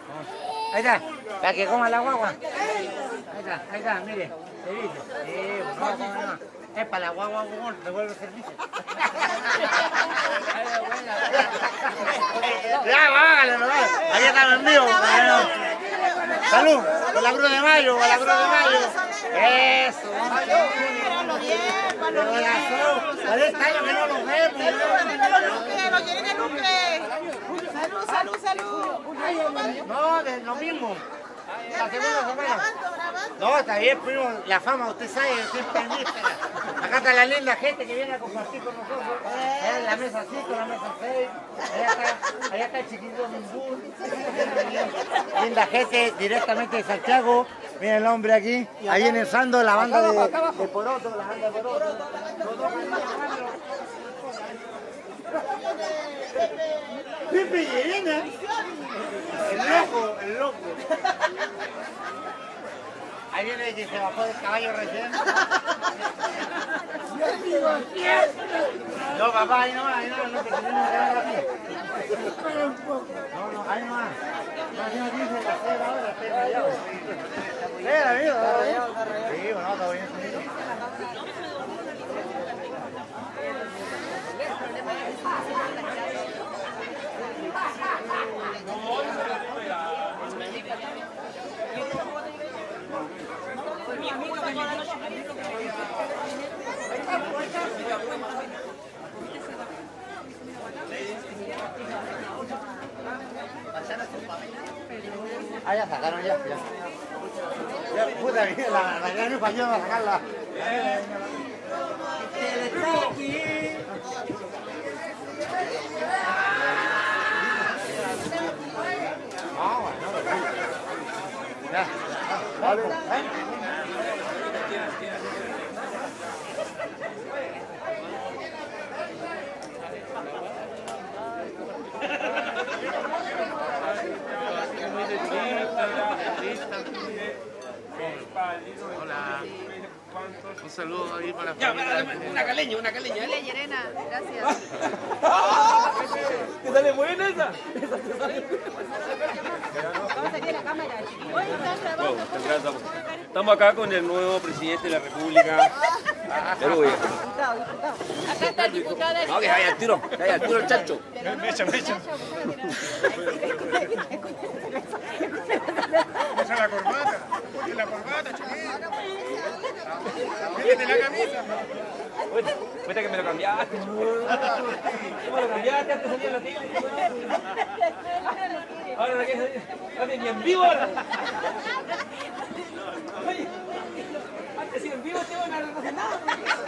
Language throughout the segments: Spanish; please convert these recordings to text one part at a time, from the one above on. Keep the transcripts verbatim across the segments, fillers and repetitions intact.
Ahí está, para que coma la guagua. Ahí está, ahí está, mire. Servicio. Sí, no, no, no. Es para la guagua, devuelve el servicio. Ya, hágale, no. Ahí está el mío. Salud, con la Cruz de Mayo, con la Cruz de Mayo. Eso. Hace años que no los vemos. Salud, salud, salud. No, de lo mismo. La segunda semana. No, está bien, primo. La fama, usted sabe, siempre en Instagram. Acá está la linda gente que viene a compartir con nosotros. Allá en la mesa cinco, la mesa seis. Allá está, allá está el chiquito Mindú. Linda gente directamente de Santiago. Miren el hombre aquí. Ahí en el Sando, la banda de, de Poroto. La banda de Poroto. Pepe Llerena. El loco, el loco. Ahí viene el que se bajó del caballo recién. No, papá, ahí no va, ahí no va, no te queremos quedar aquí. No, no, ahí no va. No, ahí no dice la cera ahora, estoy rayado. Espera, amigo. Está rayado, está rayado. Sí, bueno, está bien. Ah, ya sacaron, ya, ya. Ya, puta, mira, la, la gran española va a sacarla. Ah, bueno, ya, vale. Hola. Un saludo ahí para la ya, familia. para, una caleña, una caleña. Dale, Llerena, gracias. ¿Te sale buena esa? ¿Cómo sería la cámara? Hoy están grabando. Estamos acá con el nuevo presidente de la República. Perú. Diputado, diputado. Acá está el diputado. No, que vaya al tiro, que vaya al tiro el chancho. Me echa, me echa. Esa la corbata. Ponte la corbata, chiquito. Métete la camisa. Cuenta que me lo cambiaste. ¿Cómo lo cambiaste? Antes salía en la tele. Ahora no quieres salir. Antes ni en vivo ahora. Oye, antes si en vivo te van a no hacer nada.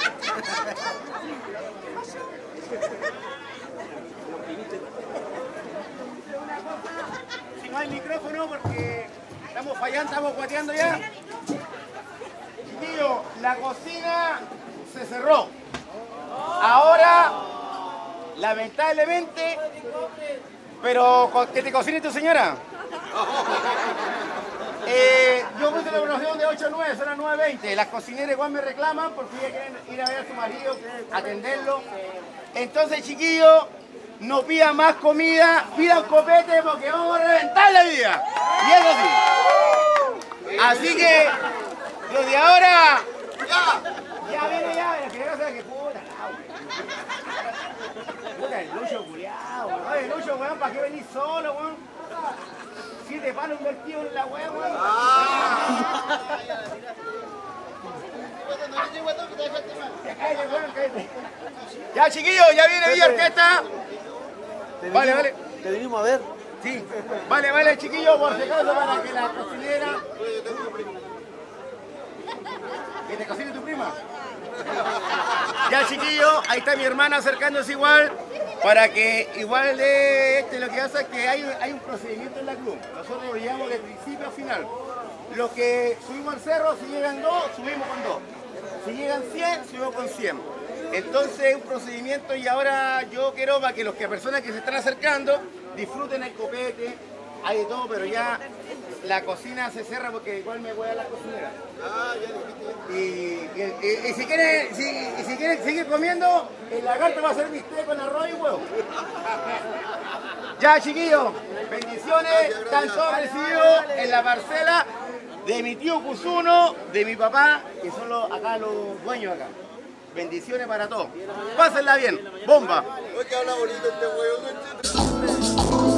Si no hay micrófono porque estamos fallando, estamos guateando ya. Chiquillo, la cocina se cerró. Ahora, lamentablemente, pero que te cocine tu señora. Eh, yo puse la evaluación de ocho a nueve, son las nueve veinte. Las cocineras igual me reclaman porque ya quieren ir a ver a su marido, atenderlo. Entonces, chiquillos, no pidan más comida, pidan copete porque vamos a reventar la vida. Y eso sí. Así que, lo de ahora, ya, ya viene ya, el final no sabe que puta, puta, el Lucho culiao, weón. Oye, Lucho, weón, ¿para qué venís solo, weón? Siete palos invertidos en la weón, weón. Ya, chiquillos, ya viene Villa Orquesta. Vale, vale. Te vinimos a ver. Sí. Vale, vale, chiquillos, por si acaso, para que la cocinera... ¿Que te cocine tu prima? Ya, chiquillos, ahí está mi hermana acercándose igual, para que igual de este lo que pasa es que hay, hay un procedimiento en la club. Nosotros lo llevamos de principio a final. Los que subimos al cerro, si llegan dos, subimos con dos. Si llegan cien, subimos con cien. Entonces es un procedimiento y ahora yo quiero para que los que personas que se están acercando disfruten el copete, hay de todo, pero ya la cocina se cierra porque igual me voy a la cocinera. Y, y, y, y si quieren, si, y si quieren seguir comiendo, el lagarto va a ser bistec con arroz y huevo. Ya, chiquillos, bendiciones, están todos recibidos en la parcela de mi tío Cusuno, de mi papá, que son los, acá los dueños acá. Bendiciones para todos. Pásenla bien, bomba. Oye, que habla bonito este huevo.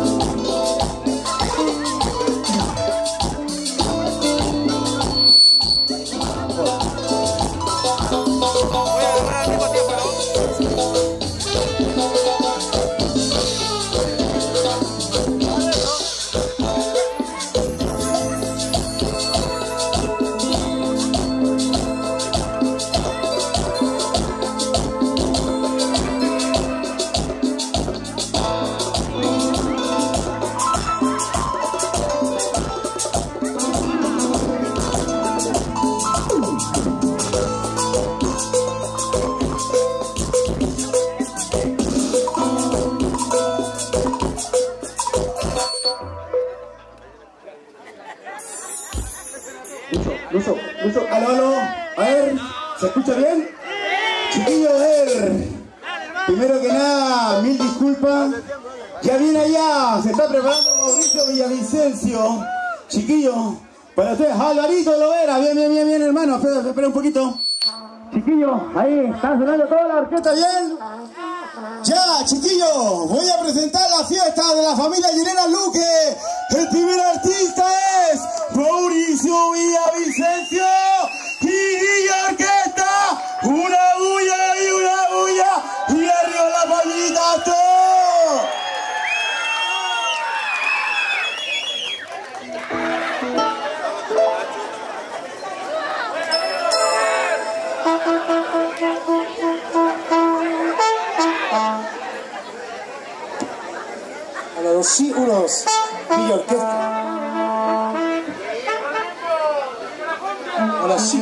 Lucho, Lucho, aló, aló, a ver, ¿se escucha bien? Chiquillo, a ver, primero que nada, mil disculpas, ya viene allá, se está preparando Mauricio Villavicencio, chiquillo, para ustedes, Alvarito Lovera, bien, bien, bien, bien, hermano, espera, espera un poquito. Chiquillo, ahí, está sonando toda la orquesta, ¿bien? Ya, chiquillo, voy a presentar la fiesta de la familia Llerena Luque. El primer artista es Mauricio Villavicencio y Villa Orquesta. Una bulla y una bulla y arriba la palmita todo. A los sí, unos Villa Orquesta. Ahora sí.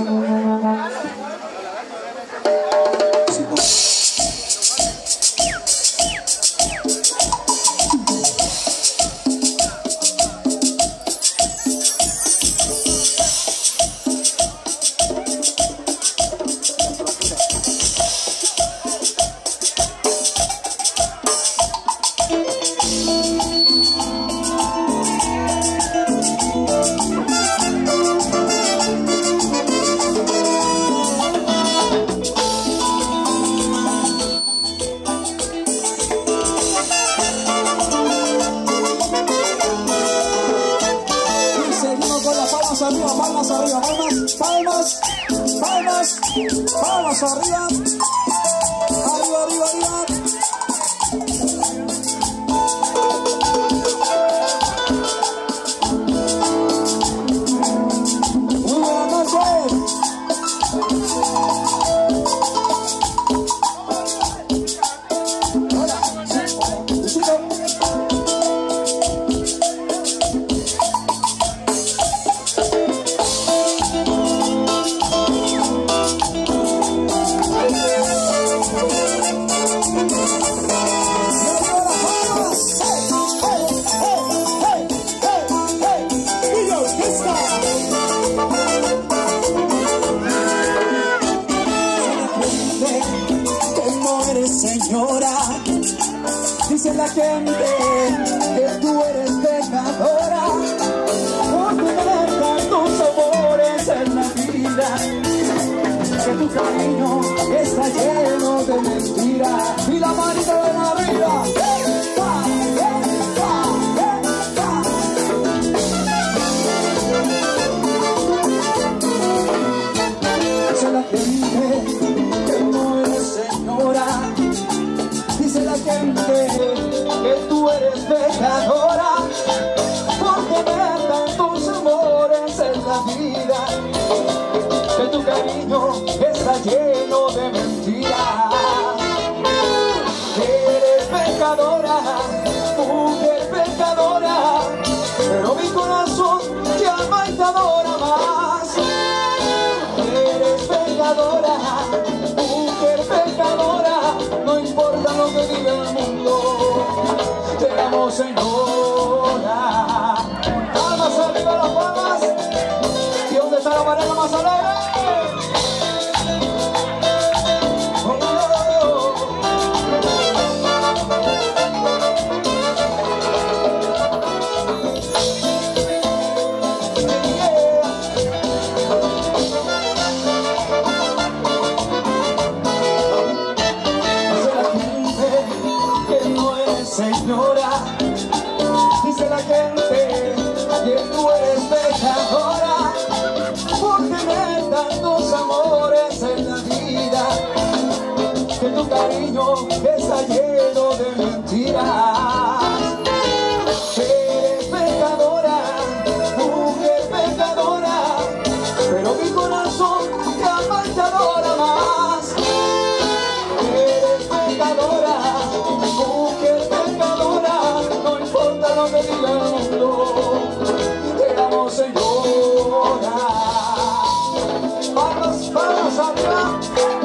Palmas arriba, palmas, palmas, palmas arriba, arriba, arriba, arriba. Muy buenas noches. Hola, besito. Señora, dice la gente que tú eres pecadora, porque tener tantos sabores en la vida, que tu camino está lleno de mentiras. Y la manita de la vida, ¡epa, epa, epa! Dice la gente que no eres señora, dice la gente que tú eres pecadora, porque tener tantos amores en la vida, que tu cariño está lleno de mentiras. Eres pecadora, mujer pecadora, pero mi corazón te ama y te adora más. Eres pecadora, mujer pecadora, no importa lo que diga el mundo, te amo, señora. Palmas arriba, las palmas. ¿Y dónde está la pareja más alegre? Oh, oh, oh. dice la gente que tú eres pecadora por tener tantos amores en la vida, que tu cariño está lleno de mentiras. Eres pecadora, mujer pecadora, pero mi corazón jamás te adora más. Eres pecadora, mujer pecadora, no importa lo que diga el mundo, te amo, Señora. Vamos, vamos arriba.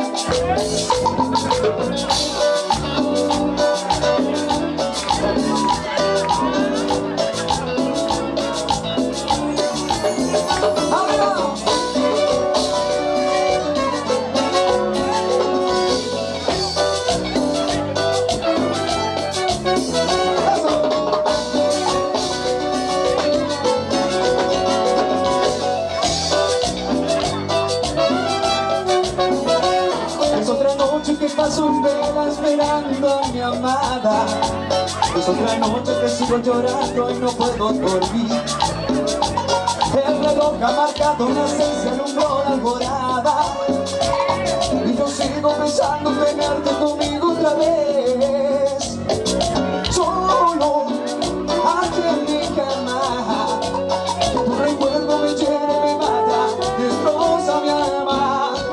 Paso en vela esperando a mi amada. Es otra noche que sigo llorando y no puedo dormir. El reloj ha marcado una seis y alumbró la alborada, y yo sigo pensando en tenerte conmigo otra vez. Solo aquí en mi cama, tu recuerdo me llena, me mata, destroza mi alma.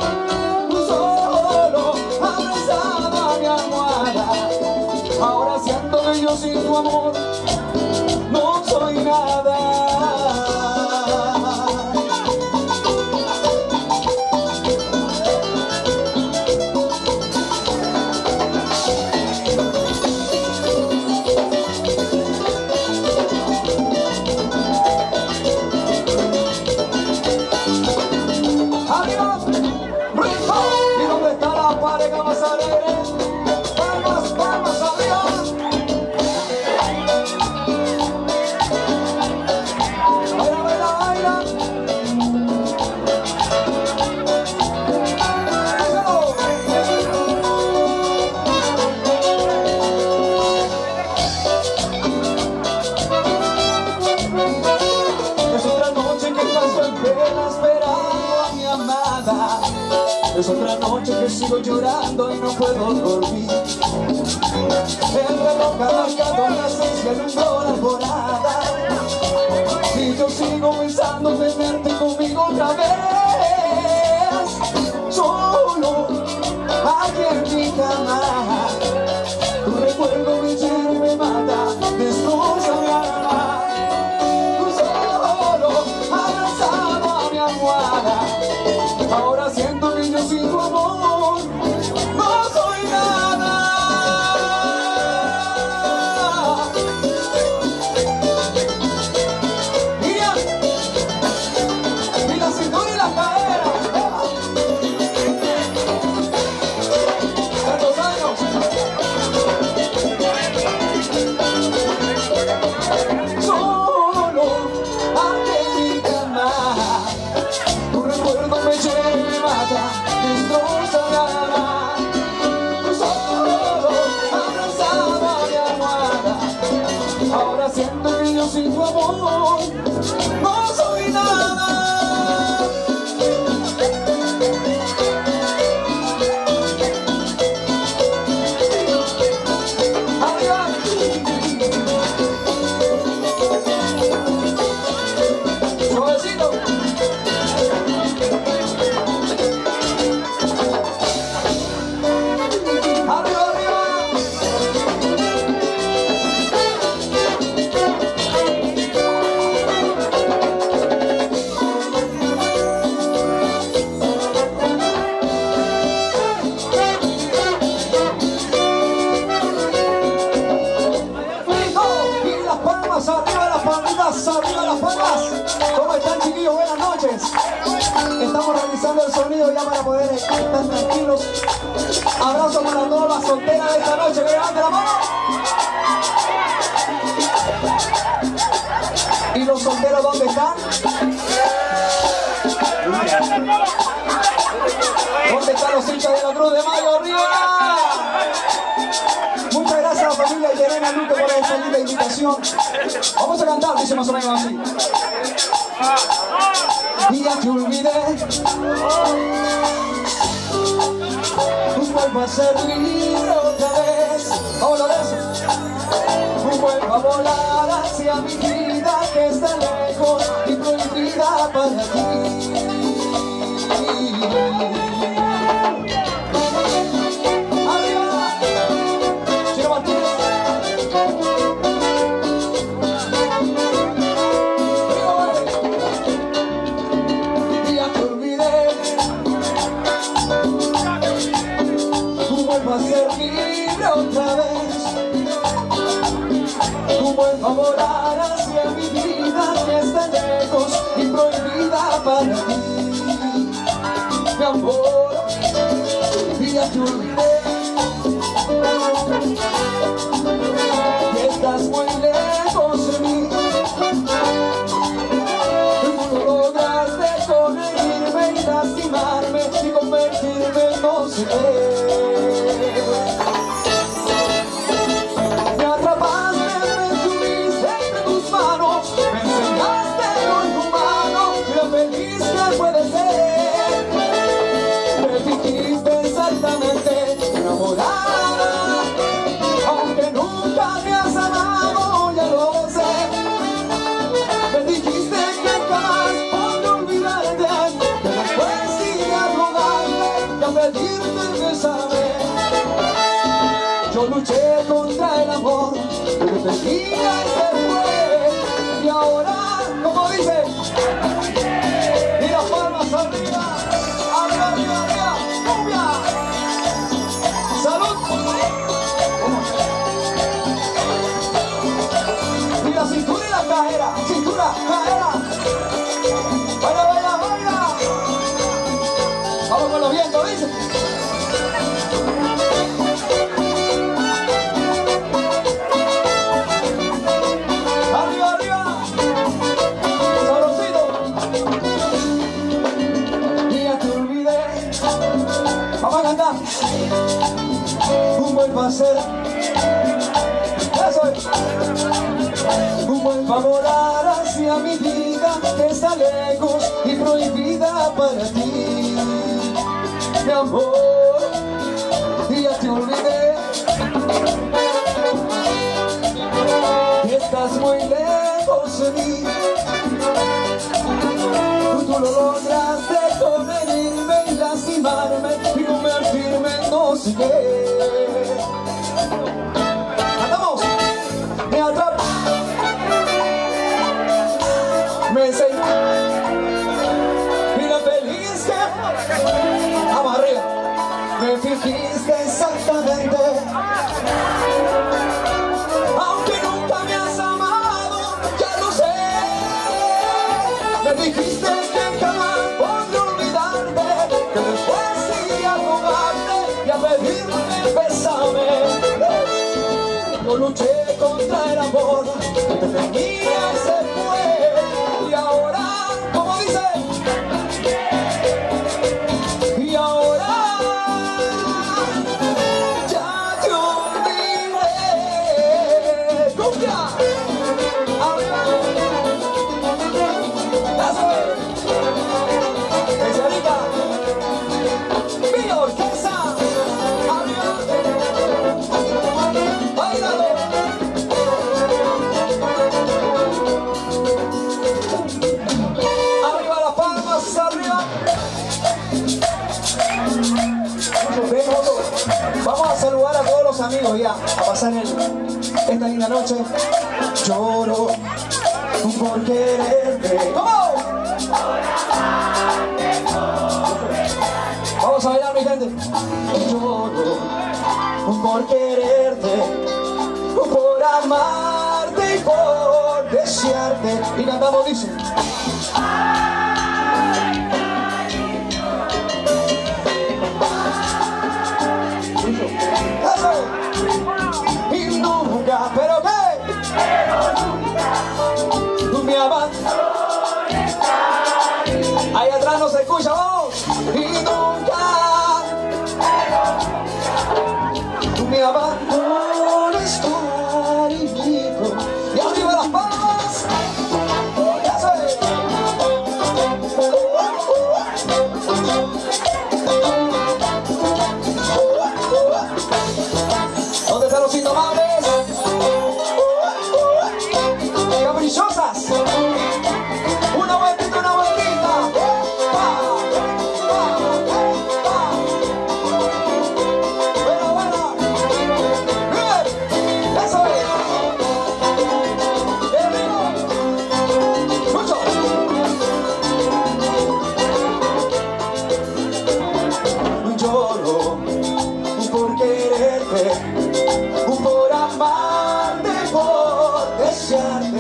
Ahora siento que yo sin tu amor no soy nada. ¡Arriba! ¡Rico! ¿Y dónde está la pareja más alegre? ¡Vamos, vamos arriba! ¡Baila, baila, baila! Es otra noche que paso en pena esperando a mi amada. Es otra noche que sigo llorando y no puedo dormir. El reloj ha marcado las seis y alumbró la alborada, y yo sigo pensando en tenerte conmigo otra vez. Solo aquí en mi cama, tu recuerdo me llena y me mata, destroza mi alma. Tú solo abrazado a mi almohada, ahora siento que yo sin tu amor no soy nada. Mira, y la cintura y la cadera. Tantos años. Solo aquí en mi cama, tu recuerdo me llena y me mata, destroza mi alma. Tú solo abrazado a mi almohada, ahora siento que yo sin tu amor no soy nada. Arriba. Suavecito. Arriba, arriba. Y las palmas, arriba las palmas, arriba las palmas. ¿Cómo están, chiquillos? Buenas noches. Estamos realizando el sonido ya para poder estar tranquilos. Abrazo para todas las solteras de esta noche. Que levanten la mano. ¿Y los solteros dónde están? ¿Dónde están los hinchas de la Cruz de Mayo? ¡Arriba! Muchas gracias a la familia Yerena Luque por el esa linda invitación. Vamos a cantar, dice más o menos así. Y ya te olvidé, vuelvo a ser libre otra vez. Vámonos de eso. Vuelvo a volar hacia mi vida que está lejos y prohibida para ti. Vuelvo a ser libre otra vez. Vuelvo a volar hacia mi vida que está lejos y prohibida para ti. Mi amor, y ya te olvidé que estás muy lejos de mí. Tú no lograste corregirme y lastimarme y convertirme en no sé qué. Aunque nunca me has amado, ya lo sé. Me dijiste que jamás podré olvidarte, que después iré a rogarte y a pedirte que sabes. Yo luché contra el amor, pero tenía y se fue. Y ahora, como dice, y las palmas arriba, arriba, arriba, arriba, cumbia. ¡Salud! Y la cintura y la cajera, cintura, cajera. Baila, baila, baila. Vamos con los vientos, dice. Arriba, arriba. Sabrosito. Y ya te olvidé. Vamos a cantar. Vuelvo a ser, eso es. Vuelvo a volar hacia mi vida que está lejos y prohibida para ti. Mi amor, y ya te olvidé que estás muy lejos de mí. Tú lo lograste convenirme y lastimarme y convertirme en no sé qué. ¡Cantamos! Me atrapó, me enseñó y la feliz que vamos arriba. Me fijiste exactamente. Aunque nunca me has amado, ya lo sé. Me dijiste que jamás podré olvidarte, que después iría a rogarte y a pedirme bésame. Yo luché contra el amor que te tenía y se fue. Y ahora, como dice, y ahora ya te olvidé. ¡Cumbia! ¡Arriba! ¡Eso es! ¡Especialita! ¡Mi orquesta! ¡Arriba! ¡Bailalo! ¡Arriba las palmas! ¡Arriba! Vamos a saludar a todos los amigos ya, a pasar el, esta linda noche. Lloro por quererte. ¿Cómo? Vamos a bailar, mi gente. Lloro por quererte, por amarte y por desearte. Y cantamos, dice. Eso. Y nunca, ¿pero qué? Tú me abandones. Ahí atrás no se escucha, vamos. Y nunca, tú me abandones, cariño. caprichosas. Una vueltita, una vueltita. ¡Epa! ¡Epa! ¡Epa! Buena, buena. Bien. Eso es. ¡Qué rico! Mucho. Lloro por quererte, por amarte, por desearte.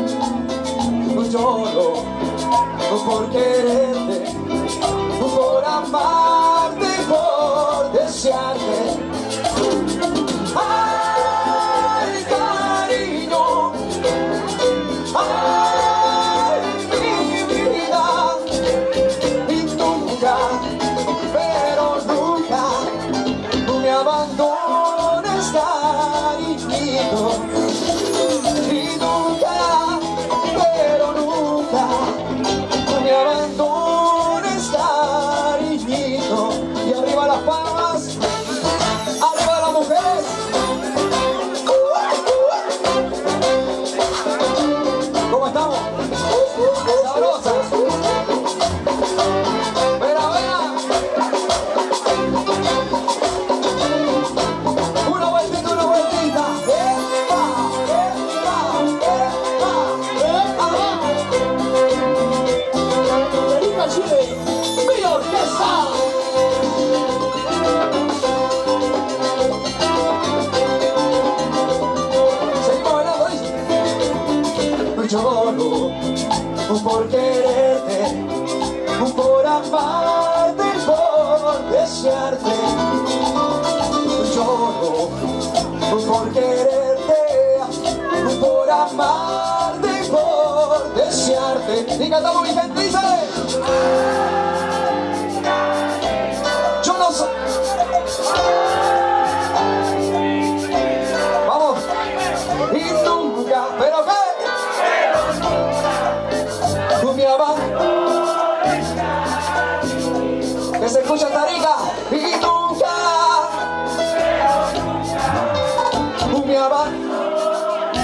Lloro por quererte, por amarte, por desearte. Ay, cariño, ay, mi vida, y nunca, pero nunca me abandones, cariñito. Y nunca, pero nunca me abandones, cariñito. Y arriba las palmas, arriba las mujeres. ¿Cómo estamos? Sabrosas. Vera, vera. Una vueltita, una vueltita. ¡Epa! ¡Epa! ¡Epa! ¡Epa! Federica Chile, mi orquesta. Seguimos bailando, dice. Lloro por quererte, por amarte, por desearte. Lloro por quererte, por amarte, por desearte. Y cantamos, mi gente, dice. Yo no soy. Vamos. Y nunca, pero qué. Tú me abandones, que se escucha Tarica. Y nunca, tú me abandones.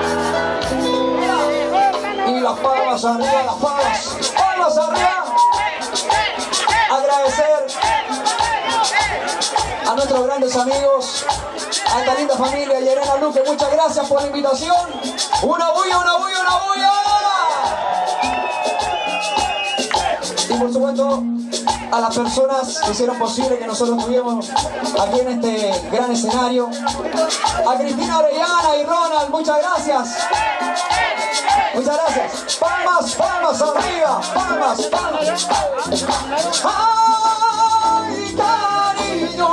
Y las palmas arriba, las palmas, palmas arriba. Agradecer a nuestros grandes amigos, a esta linda familia, Yerena Luque, muchas gracias por la invitación. Una bulla, una bulla, una bulla. Y por supuesto, a las personas que hicieron posible que nosotros estuviéramos aquí en este gran escenario. A Cristina Orellana y Ronald, muchas gracias. Muchas gracias. Palmas, palmas arriba, palmas, palmas. Ay, cariño.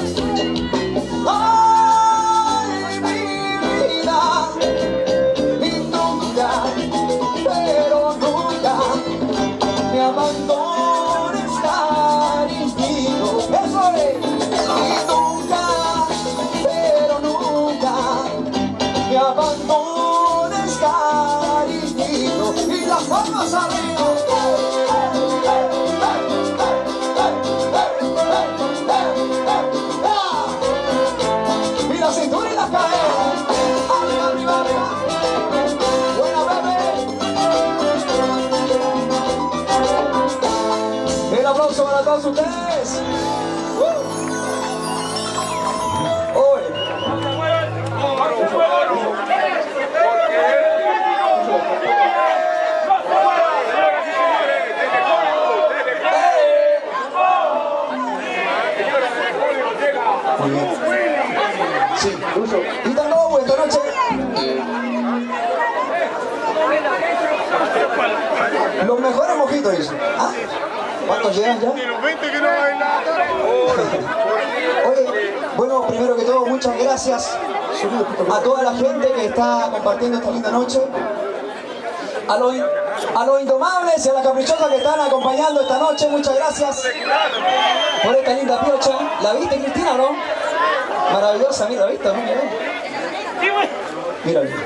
Ay, mi vida. Y nunca, pero nunca me abandones, cariñito. Eso es. Y nunca, pero nunca me abandones, cariñito. Y las palmas arriba. Y la cintura y la cadera. Arriba, arriba, arriba. Buena, bebé. El aplauso para todos ustedes. Uh. Hoy. Muy bien. Sí, Lucho. Y tan nuevo, esta noche. Los mejores mojitos, dice. ¿Ah? ¿Cuántos llegan ya? Oye, bueno, primero que todo, muchas gracias a toda la gente que está compartiendo esta linda noche. A los, a los indomables y a las caprichosas que están acompañando esta noche, muchas gracias por esta linda piocha. ¿La viste, Cristina, no? Maravillosa, mira, ¿la viste? Mira, mira.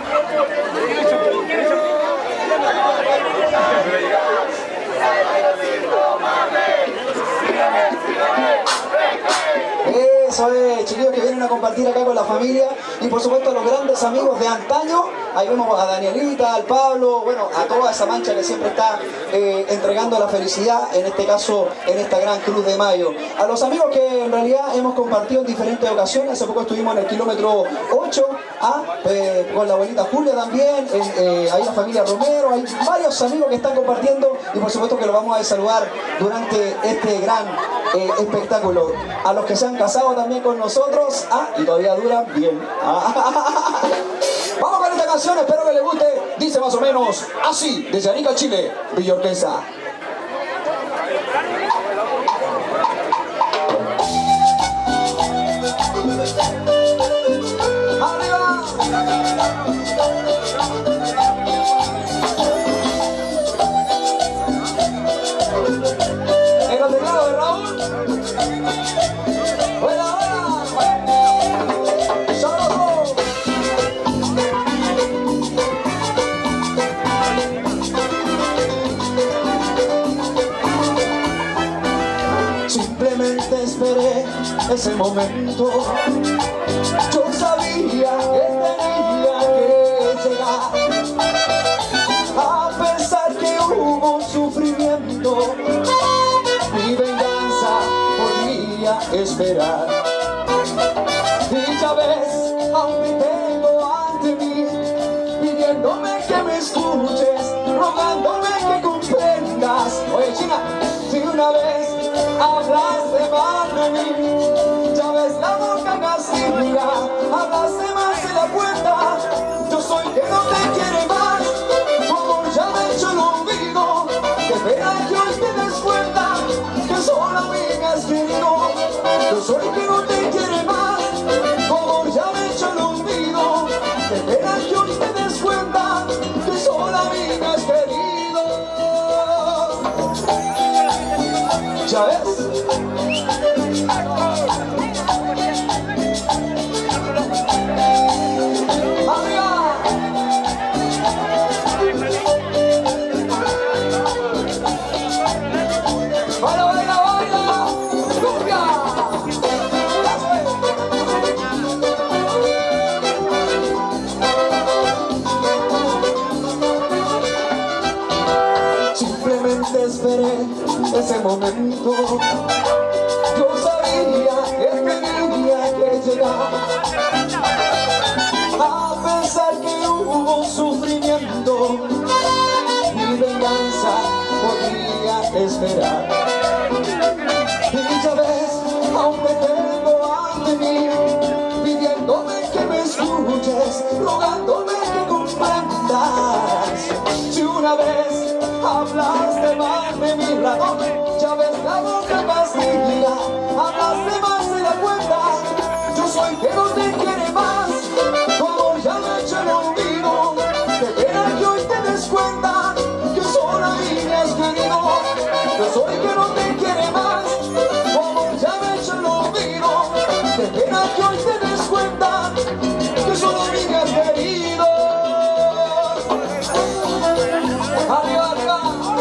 Eso es, chiquillos que vienen a compartir. compartir acá con la familia y por supuesto a los grandes amigos de antaño. Ahí vemos a Danielita, al Pablo, bueno, a toda esa mancha que siempre está eh, entregando la felicidad, en este caso, en esta gran Cruz de Mayo. A los amigos que en realidad hemos compartido en diferentes ocasiones, hace poco estuvimos en el kilómetro ocho, ah, eh, con la abuelita Julia también, eh, eh, ahí la familia Romero, hay varios amigos que están compartiendo y por supuesto que los vamos a saludar durante este gran eh, espectáculo. A los que se han casado también con nosotros, ah, y todavía duran bien. Ah, vamos con esta canción, espero que les guste. Dice más o menos así, desde Arica, Chile, Villa Urquiza. ¡Arriba! En los teclados de Raúl. ¡Buena, buena! ¡Solo! Simplemente esperé ese momento. Yo sabía que tenía que llegar, a pesar que hubo sufrimiento, mi venganza podía esperar. Y ya ves, aún me tengo ante mí, pidiéndome que me escuches, rogándome que comprendas. Oye, China, si una vez hablaste mal de mí, ya ves la boca castiga, hablaste más de la cuenta. Yo soy que no te quiere más, tu amor ya me ha hecho el olvido. Qué pena que hoy te des cuenta que solo a mí me has querido. Yo soy que no te quiere más, tu amor ya me ha hecho el olvido. Qué pena que hoy te des cuenta que solo a mí me has querido. ¿Ya ves? Esperé ese momento. Yo sabía que tenía que llegar, a pesar que hubo sufrimiento, mi venganza podía esperar. Y ya ves, aún te tengo ante mí, pidiéndome que me escuches, rogándome que comprendas. Si una vez hablaste más de mi ratón, ya ves la boca castiga, hablaste más de la cuenta. Yo soy que no te quiere más, tu amor ya me ha hecho el olvido. Qué pena que hoy te des cuenta que solo a mí me has querido. Yo soy que no te quiere más, tu amor ya me ha hecho el olvido. Qué pena que hoy te des cuenta que solo a mí me has querido. Arriba, arriba.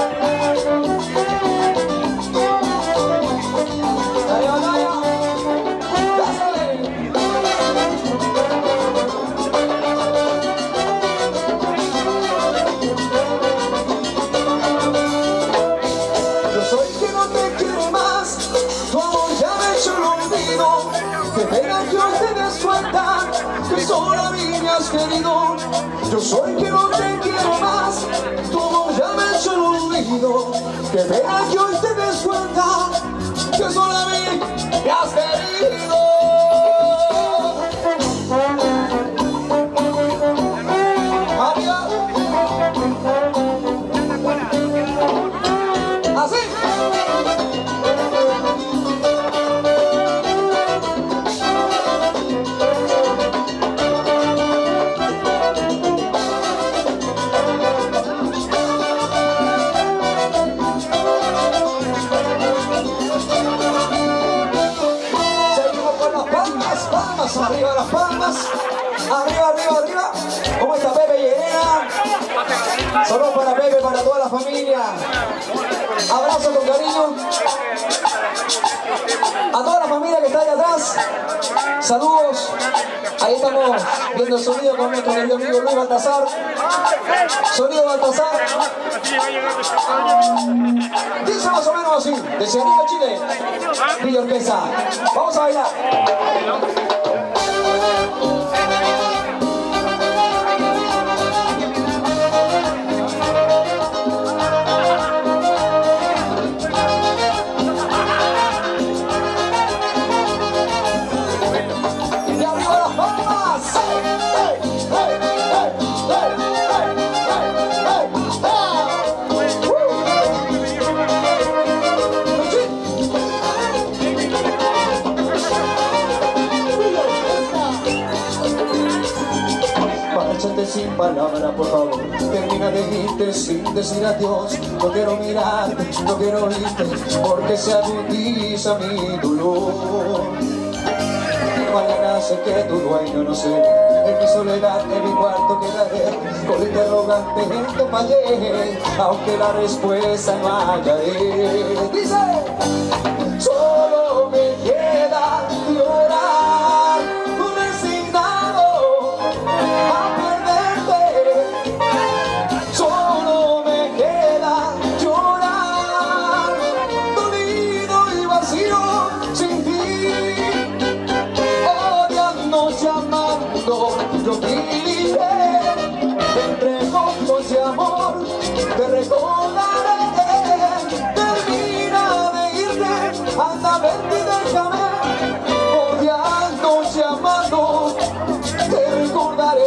Qué pena que hoy te des cuenta que solo a mí me has querido. Yo soy que no te quiero más, tu amor ya me ha hecho el olvido. Qué pena que hoy te des cuenta que solo a mí me has querido. Arriba. Así. Arriba las palmas, arriba, arriba, arriba. ¿Cómo está Pepe y Elena? Saludos para Pepe, para toda la familia. Abrazo con cariño a toda la familia que está allá atrás. Saludos. Ahí estamos viendo el sonido con nuestro querido amigo Luis Baltasar. Sonido Baltasar. Dice más o menos así. De Cianillo, Chile. Villa Orquesa. Vamos a bailar. Sin palabra, por favor, termina de irte sin decir adiós. No quiero mirarte, no quiero oírte, porque se agudiza mi dolor. Mañana sé que tu dueño no sé, en mi soledad, en mi cuarto quedaré, con interrogante en que fallé, aunque la respuesta no hallaré. Dice, solo me queda llorar, resignado a yo viviré entre ojos de amor, te recordaré. Termina de irte, anda, vente y déjame, odiándote, amando, te recordaré.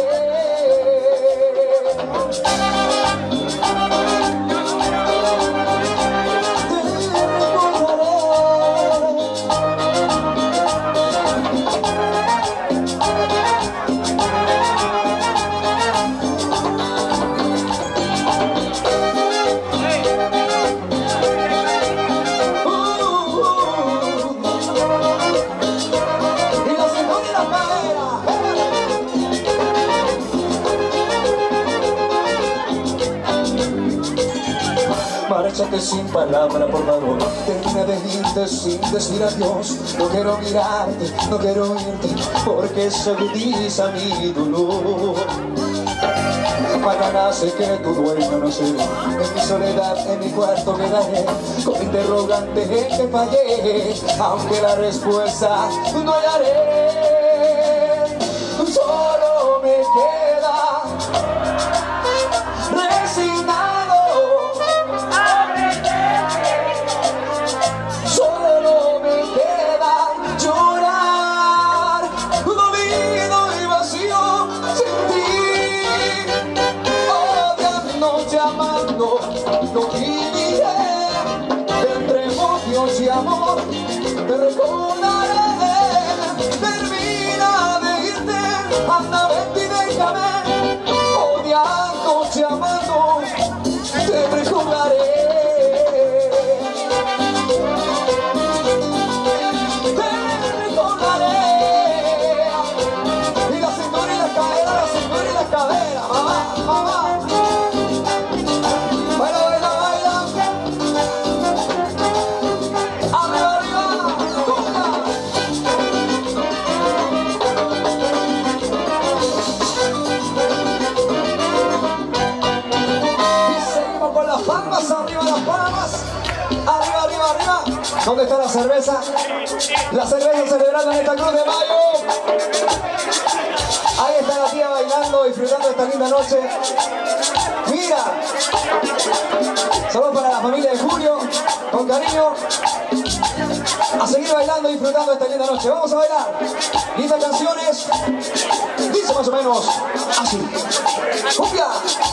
Márchate sin palabra, por favor, termina de irte sin decir adiós. No quiero mirarte, no quiero oírte, porque se agudiza mi dolor. Mañana sé que tu dueño no sé, en mi soledad, en mi cuarto quedaré, con interrogante en que fallé, aunque la respuesta no hallaré. Solo me queda resignado. Solo me queda llorar, dolido y vacío sin ti. Odiándote, amando, no viviré. Entre odios y amor te recordaré. Termina de irte, anda, vente y déjame. Odiándote, amando, te recordaré. ¿Dónde está la cerveza? La cerveza celebrando en esta Cruz de Mayo. Ahí está la tía bailando, disfrutando de esta linda noche. Mira. Saludos para la familia de Julio, con cariño. A seguir bailando y disfrutando de esta linda noche. Vamos a bailar. Lindas canciones. Dice más o menos así. ¡Cumbia!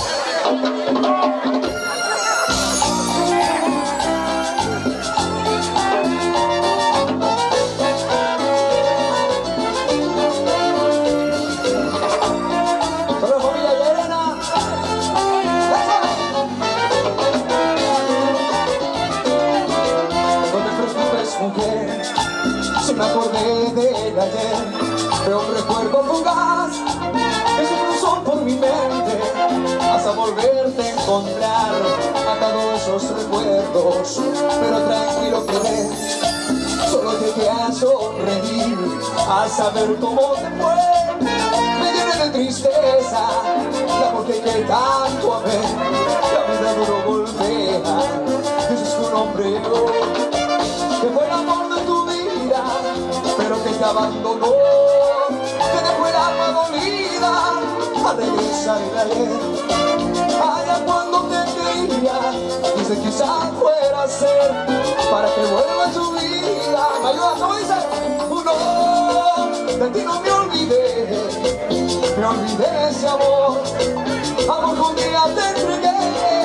Si me acordé del ayer, veo un recuerdo fugaz que se cruzó por mi mente hasta volverte a encontrar, atado esos recuerdos, pero tranquilo que ves, solo llegué a sonreír, a saber cómo te fue. Me llené de tristeza, la mujer que tanto amé, la vida no volverá. Dices tu nombre hoy, que fue el amor de tu vida, pero que te abandonó, que dejó el alma dolida, a regresar el ayer. Allá cuando te quería, dice quizás fuera a ser, para que vuelva a tu vida. ¿Me ayudas? ¿Cómo dice? No, de ti no me olvidé, me olvidé de ese amor, amor que un día te entregué.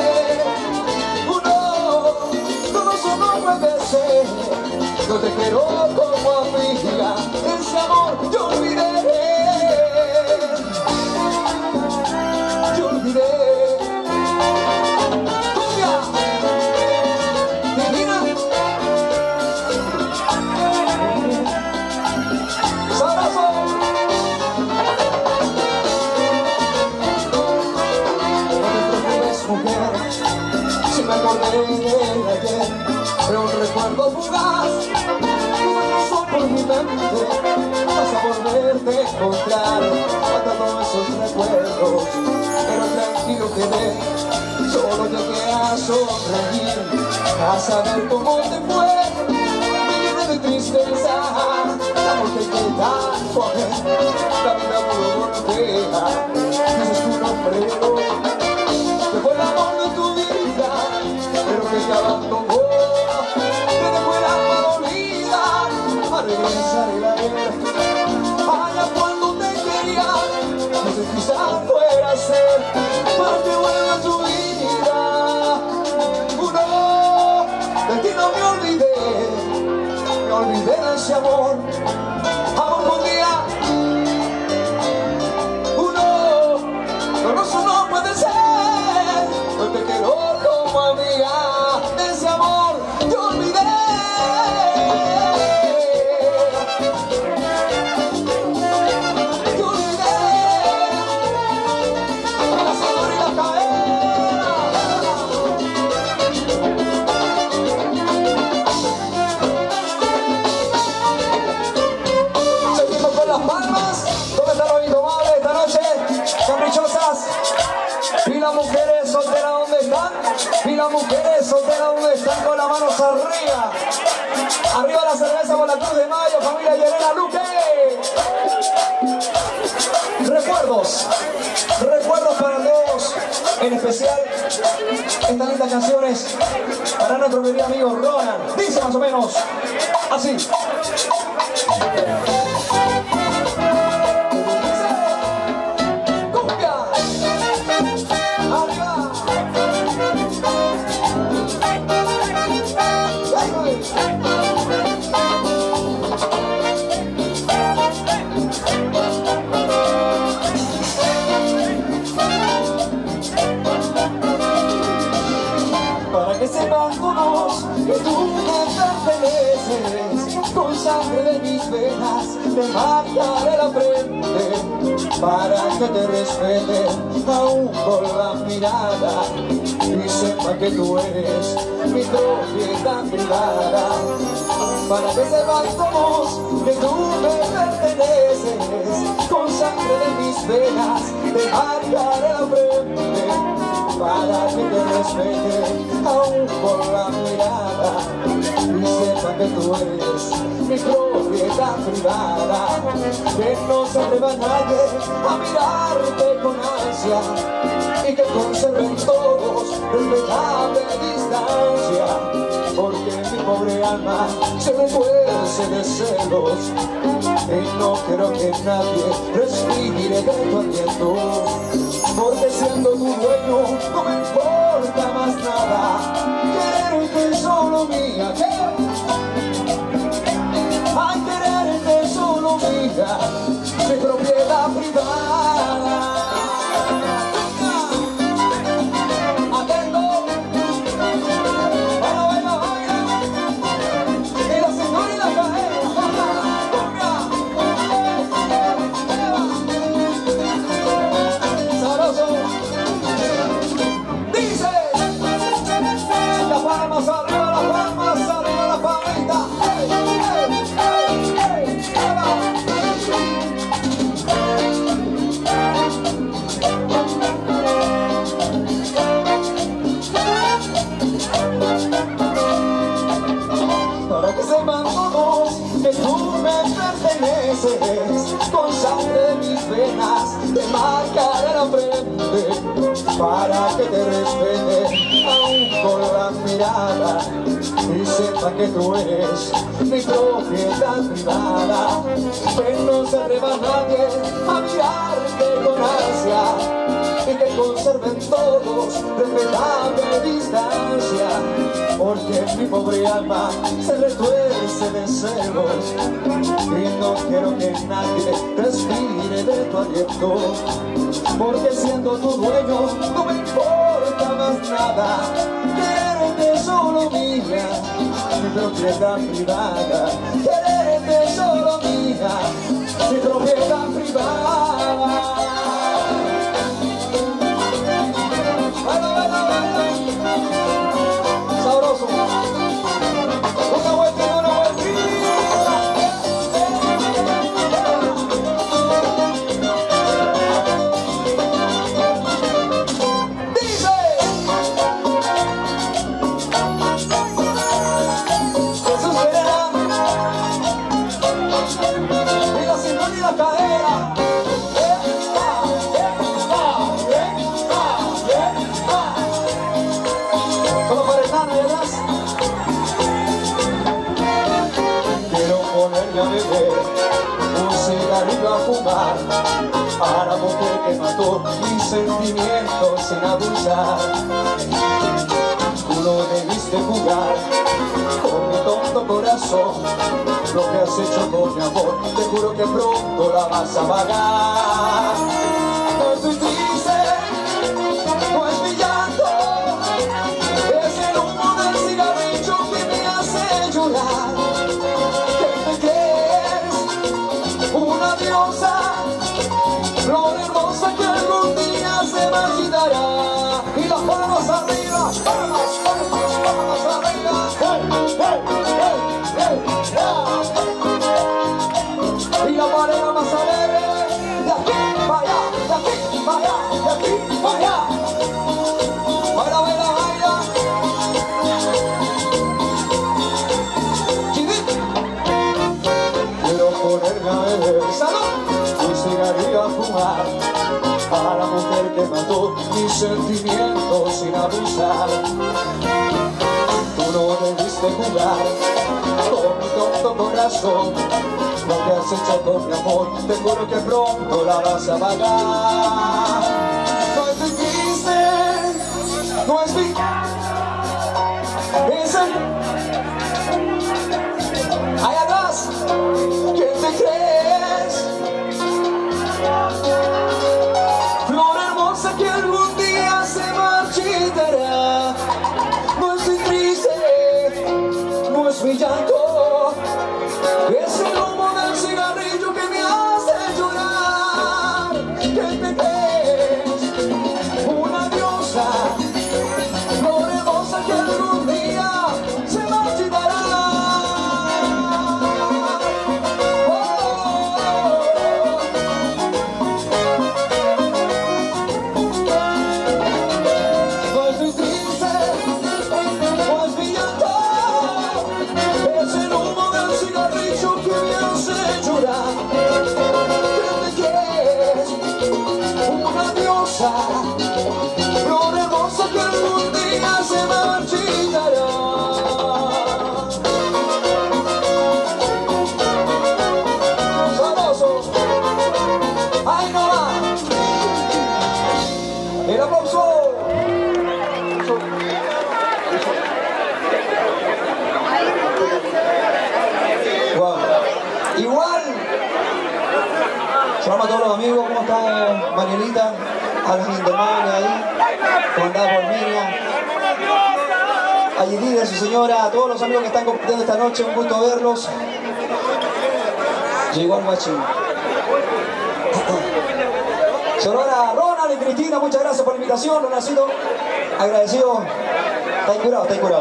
No, todo eso no puede ser, yo te quiero como amiga, ese amor yo olvidé, yo olvidé. Cumbia, divina, sabroso. Mujer, si me acordé de ayer, de un recuerdo fugaz que pasó por mi mente, vas a volverte a encontrar, matando esos recuerdos, pero tranquilo quedé, solo llegué a sonreír, a saber cómo te fue. Me llené de tristeza, la mujer que tanto amé, la vida no volverá. Dices tu nombre hoy, que fue el amor de tu vida, pero que te abandonó, que dejó el alma dolida, a regresar el ayer. Allá cuando te quería, no sé quizás fuera a ser, para que vuelva a tu vida. No, de ti no me olvidé, me olvidé de ese amor, amor que un día. Uno, no, eso no puede ser. Yo te quiero como amiga, de ese amor yo olvidé. Yo olvidé la sonora y la cadena. Seguimos con las palmas. ¿Dónde están los indomables esta noche? Caprichosas. Y las mujeres solteras, ¿dónde están? Y las mujeres solteras, ¿dónde están? Con las manos arriba. Arriba la cerveza por la Cruz de Mayo, familia Yerena Luque. Recuerdos. Recuerdos para todos. En especial, estas lindas canciones para nuestro querido amigo Ronan. Dice más o menos así. Para que sepan todos que tú me perteneces, con sangre de mis venas te marcaré la frente, para que te respeten aún con la mirada y sepa que tú eres mi propiedad privada. Para que sepan todos que tú me perteneces, con sangre de mis venas te marcaré la frente, para que te respete aún por la mirada y sepa que tú eres mi propiedad privada. Que no se atreva nadie a mirarte con ansia y que conserven todos respetable distancia, porque mi pobre alma se refuerce de celos y no quiero que nadie respire de tu aliento, porque siendo tu dueño no me importa más nada, quererte solo mía, que ay, quererte solo mía, mi propiedad privada. Atento, baila, baila, baila, y la señora y la cadena, sabroso. para que te respete aún con la mirada y sepa que tú eres mi propiedad privada, que no se atreva nadie a mirarte con ansia y que conserven todos respetable distancia, porque mi pobre alma se retuerce de celos y no quiero que nadie respire de tu aliento, porque siendo tu dueño no me importa más nada, quererte solo mía, mi propiedad privada, quererte solo mía, mi propiedad privada. Baila, baila, baila. Sabroso. Una vuelta, una dice. Jesús verá. Y la cintura y la cadera. Quiero ponerme a beber un cigarrillo a fumar a la mujer que mató mis sentimientos sin abusar. Tú no debiste jugar con mi tonto corazón, lo que has hecho con mi amor, te juro que pronto la vas a pagar. No estoy triste, no es mi llanto, es el humo del cigarrillo que me hace llorar. ¿Qué te crees? Una diosa, flor hermosa que algún día se marchitará. Y las palmas arriba, palmas, palmas, palmas arriba. Hey, hey, hey, hey, yeah. Y la pareja más alegre, de aquí para allá, de aquí para allá, de aquí para allá. Baila, baila, baila. Quiero ponerme a beber un cigarrillo a fumar a la mujer que mató mis sentimientos sin abusar. Tú no debiste jugar con mi tonto corazón, lo que has hecho con mi amor, te juro que pronto la vas a pagar. No estoy triste, no es mi... Es el... Allá atrás, ¿quién te crees? Flor hermosa que algún día se marchitará. No estoy triste, no es mi llanto, es el humo del cigarrillo que me hace llorar. ¿Quién te crees? Una diosa, flor hermosa que algún día se marchitará. Flor hermosa que algún día se marchitará. Sabroso. ¡Ay, no va! ¡El aplauso! Wow. Igual. Saludamos a todos los amigos. ¿Cómo está Marielita? A las Indomables ahí, comandada por Miriam, a Yedida, a su señora, a todos los amigos que están compartiendo esta noche, un gusto verlos. Llegó al guachín. Sonora, Ronald y Cristina, muchas gracias por la invitación, lo nacido, agradecido. Está curado, está curado.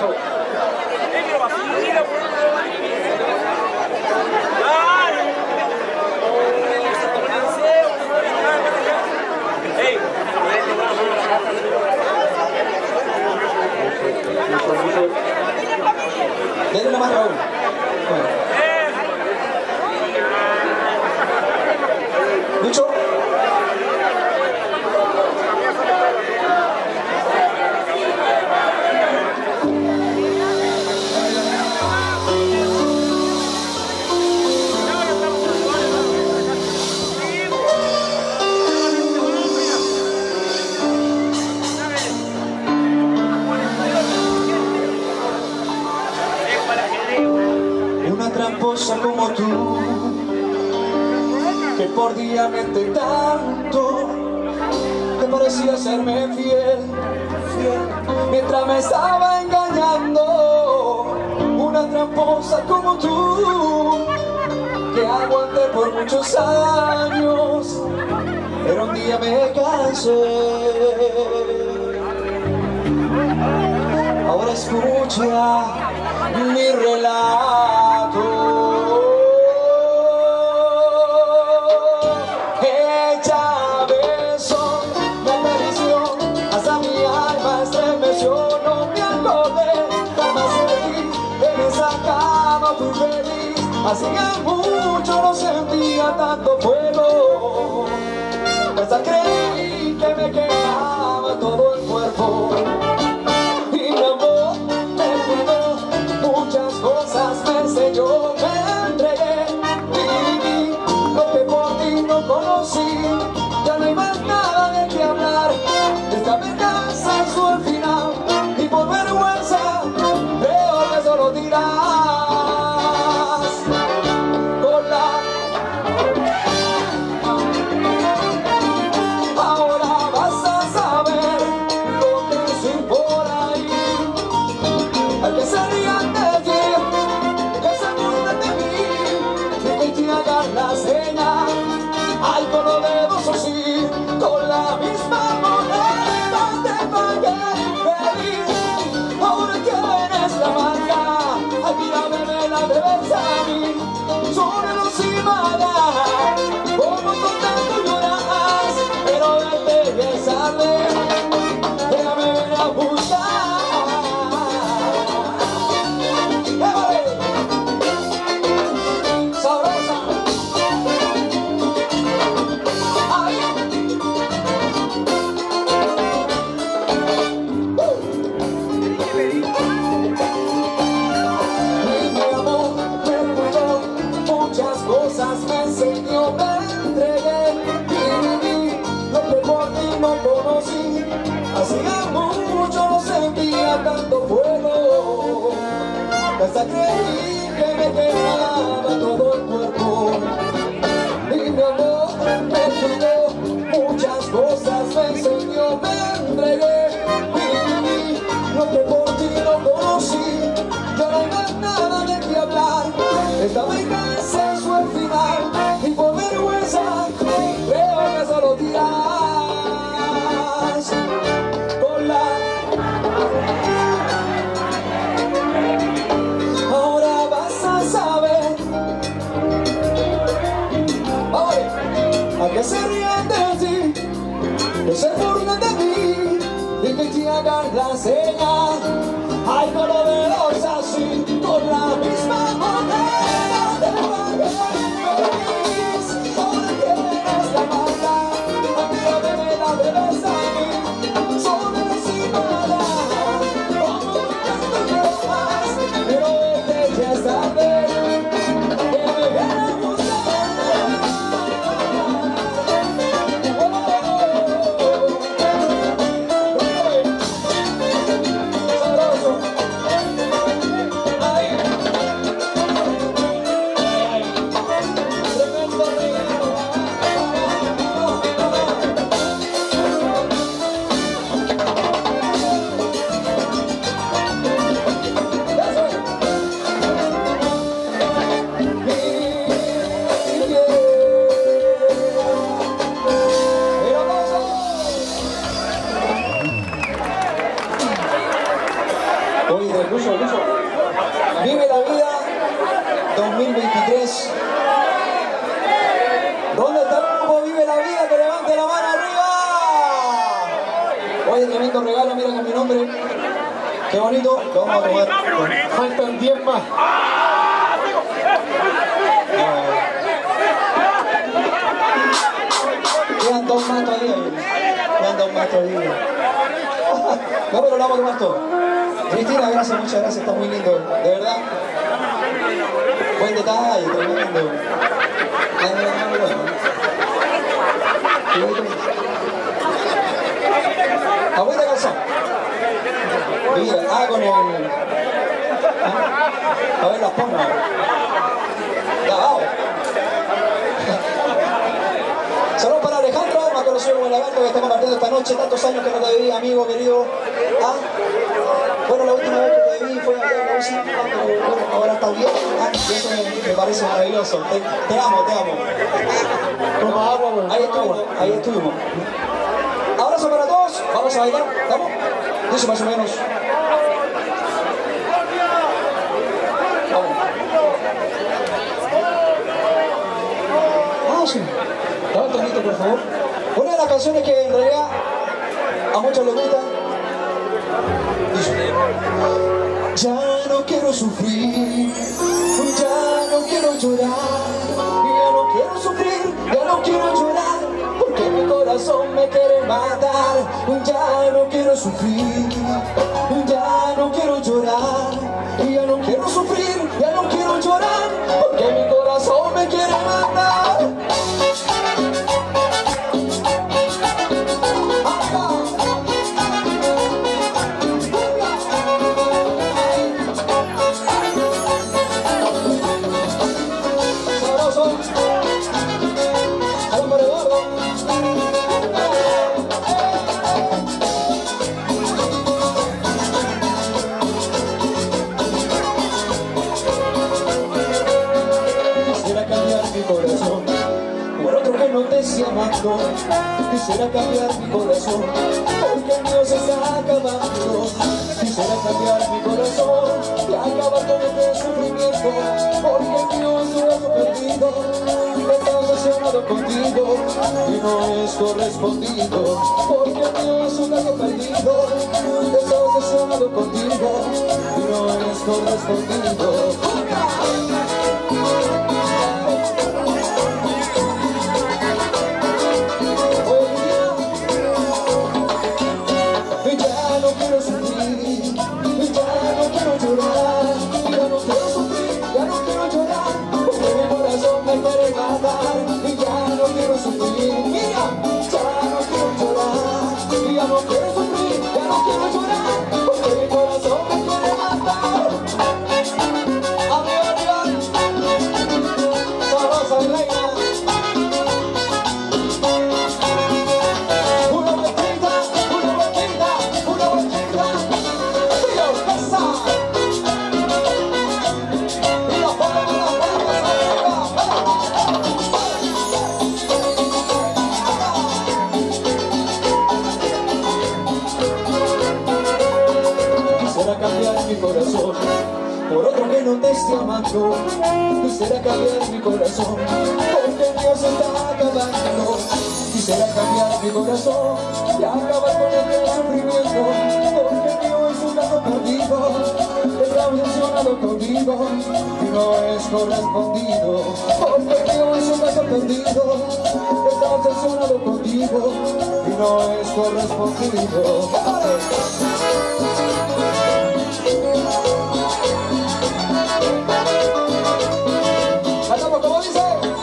Denle una más, Raúl. Bueno. Lucho. diosa como tú, que por día mente tanto, que parecía serme fiel, mientras me estaba engañando una tramposa como tú, que aguanté por muchos años, pero un día me cansé. Ahora escucha mi relato. Ella besó, me acarició, hasta mi alma estremeció. No me acordé jamás de ti, en esa cama fui feliz. Hacía mucho no sentía tanto fuego, hasta creí que me quemaba todo el cuerpo. Yo me entregué, viví lo que por ti no conocí. Ya no hay más nada de qué hablar. Esta venganza es su final, y por vergüenza creo que solo dirás con la. Ahora vas a saber lo que soy por ahí. Al que se rían de ti, la cena, ay, con los dedos así, con la misma moneda te pagué feliz. Ahora que eres la marca, ay, mírame, me la debes a mí. Sobre los imanas, como contento lloras, pero vete besarle, déjame ver a buscar. Me enseñó, me entregué, viví lo que por ti no conocí. Hacía mucho no sentía tanto fuego, hasta creí que me quemaba todo el cuerpo. Y mi amor me cuidó, muchas cosas me enseñó, me entregué, viví lo que por ti no conocí. Ya no hay más nada de qué hablar. Esta venganza es el final, y por vergüenza creo que solo dirás con la. Ahora vas a saber, ay, a que se rían de ti, que se burlan de mí, y que te hagan la seña. Ay, con los dedos así, con la misma moneda. Ahora que eres la mala, a ti no me la debes a mí. Sobre los imanas, como tú tanto lloras, pero vete ya es tarde, que me viene a buscar. Sabroso. Ay. Oye, Lucho, Lucho, vive la vida dos mil veintitrés. ¿Dónde está el grupo Vive la Vida? Que levante la mano arriba. Oye, tremendo regalo, mira con mi nombre. Qué bonito, lo vamos a tomar. Faltan diez más. Quedan dos más todavía. Quedan dos más todavía. No, pero lo vamos a tomar todo. Cristina, gracias, muchas gracias, está muy lindo, de verdad. Buen detalle, tremendo. Agüita calzón. Mira, ah, con el... ¿Ah? A ver, las pongo. Ya, vamos. Saludos para Alejandro, más conocido como el Lagarto, que está compartiendo esta noche. Tantos años que no te vi, amigo querido. ¿Ah? Bueno, la última vez que te vi fue allá en la U C I, pero bueno, ahora estás bien. ¿Ah? Y eso me, me parece maravilloso. Te, te amo, te amo. Toma agua, güey. Ahí estuvimos, ahí estuvimos. Abrazo para todos. Vamos a bailar. ¿Estamos? Dice más o menos. Vamos. Ah, sí. Dame tonito, por favor. Una de las canciones que en realidad a muchos les gusta. Dice: ya no quiero sufrir, ya no quiero llorar, ya no quiero sufrir, ya no quiero llorar, porque mi corazón me quiere matar. Ya no quiero sufrir, ya no quiero llorar, ya no quiero sufrir, ya no quiero llorar, porque mi corazón me quiere matar. Amando, quisiera cambiar mi corazón, porque el mío se está acabando. Quisiera cambiar mi corazón y acabar con este sufrimiento, porque el mío es un gato perdido, está obsesionado contigo y no es correspondido. Porque el mío es un gato perdido, está obsesionado contigo y no es correspondido. Por otro que no te esté amando, quisiera cambiar mi corazón, porque el mío se está acabando. Quisiera cambiar mi corazón y acabar con este sufrimiento, porque el mío es un gato perdido, está obsesionado conmigo y no es correspondido. Porque el mío es un gato perdido, está obsesionado contigo y no es correspondido. Cantamos como dice: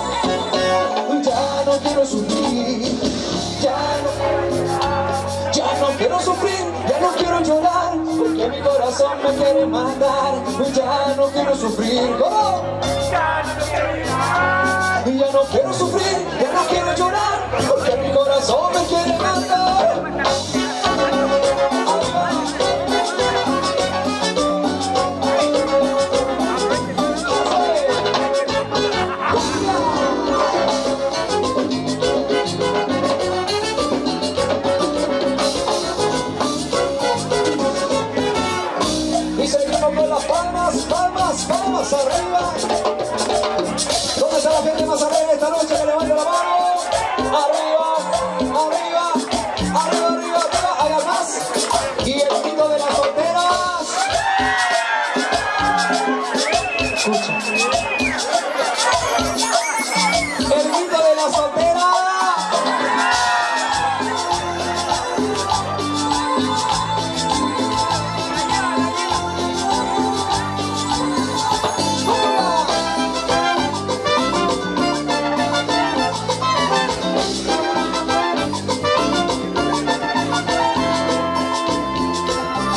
ya no quiero sufrir, ya no, ya no quiero sufrir, ya no quiero llorar, porque mi corazón me quiere matar. Ya no quiero sufrir, ¿cómo? Ya no quiero llorar, y ya no quiero sufrir, ya no quiero llorar, porque mi corazón me quiere matar. Palmas arriba. ¿Dónde está la gente más arriba esta noche? Que levante la mano. Arriba, arriba, arriba, arriba.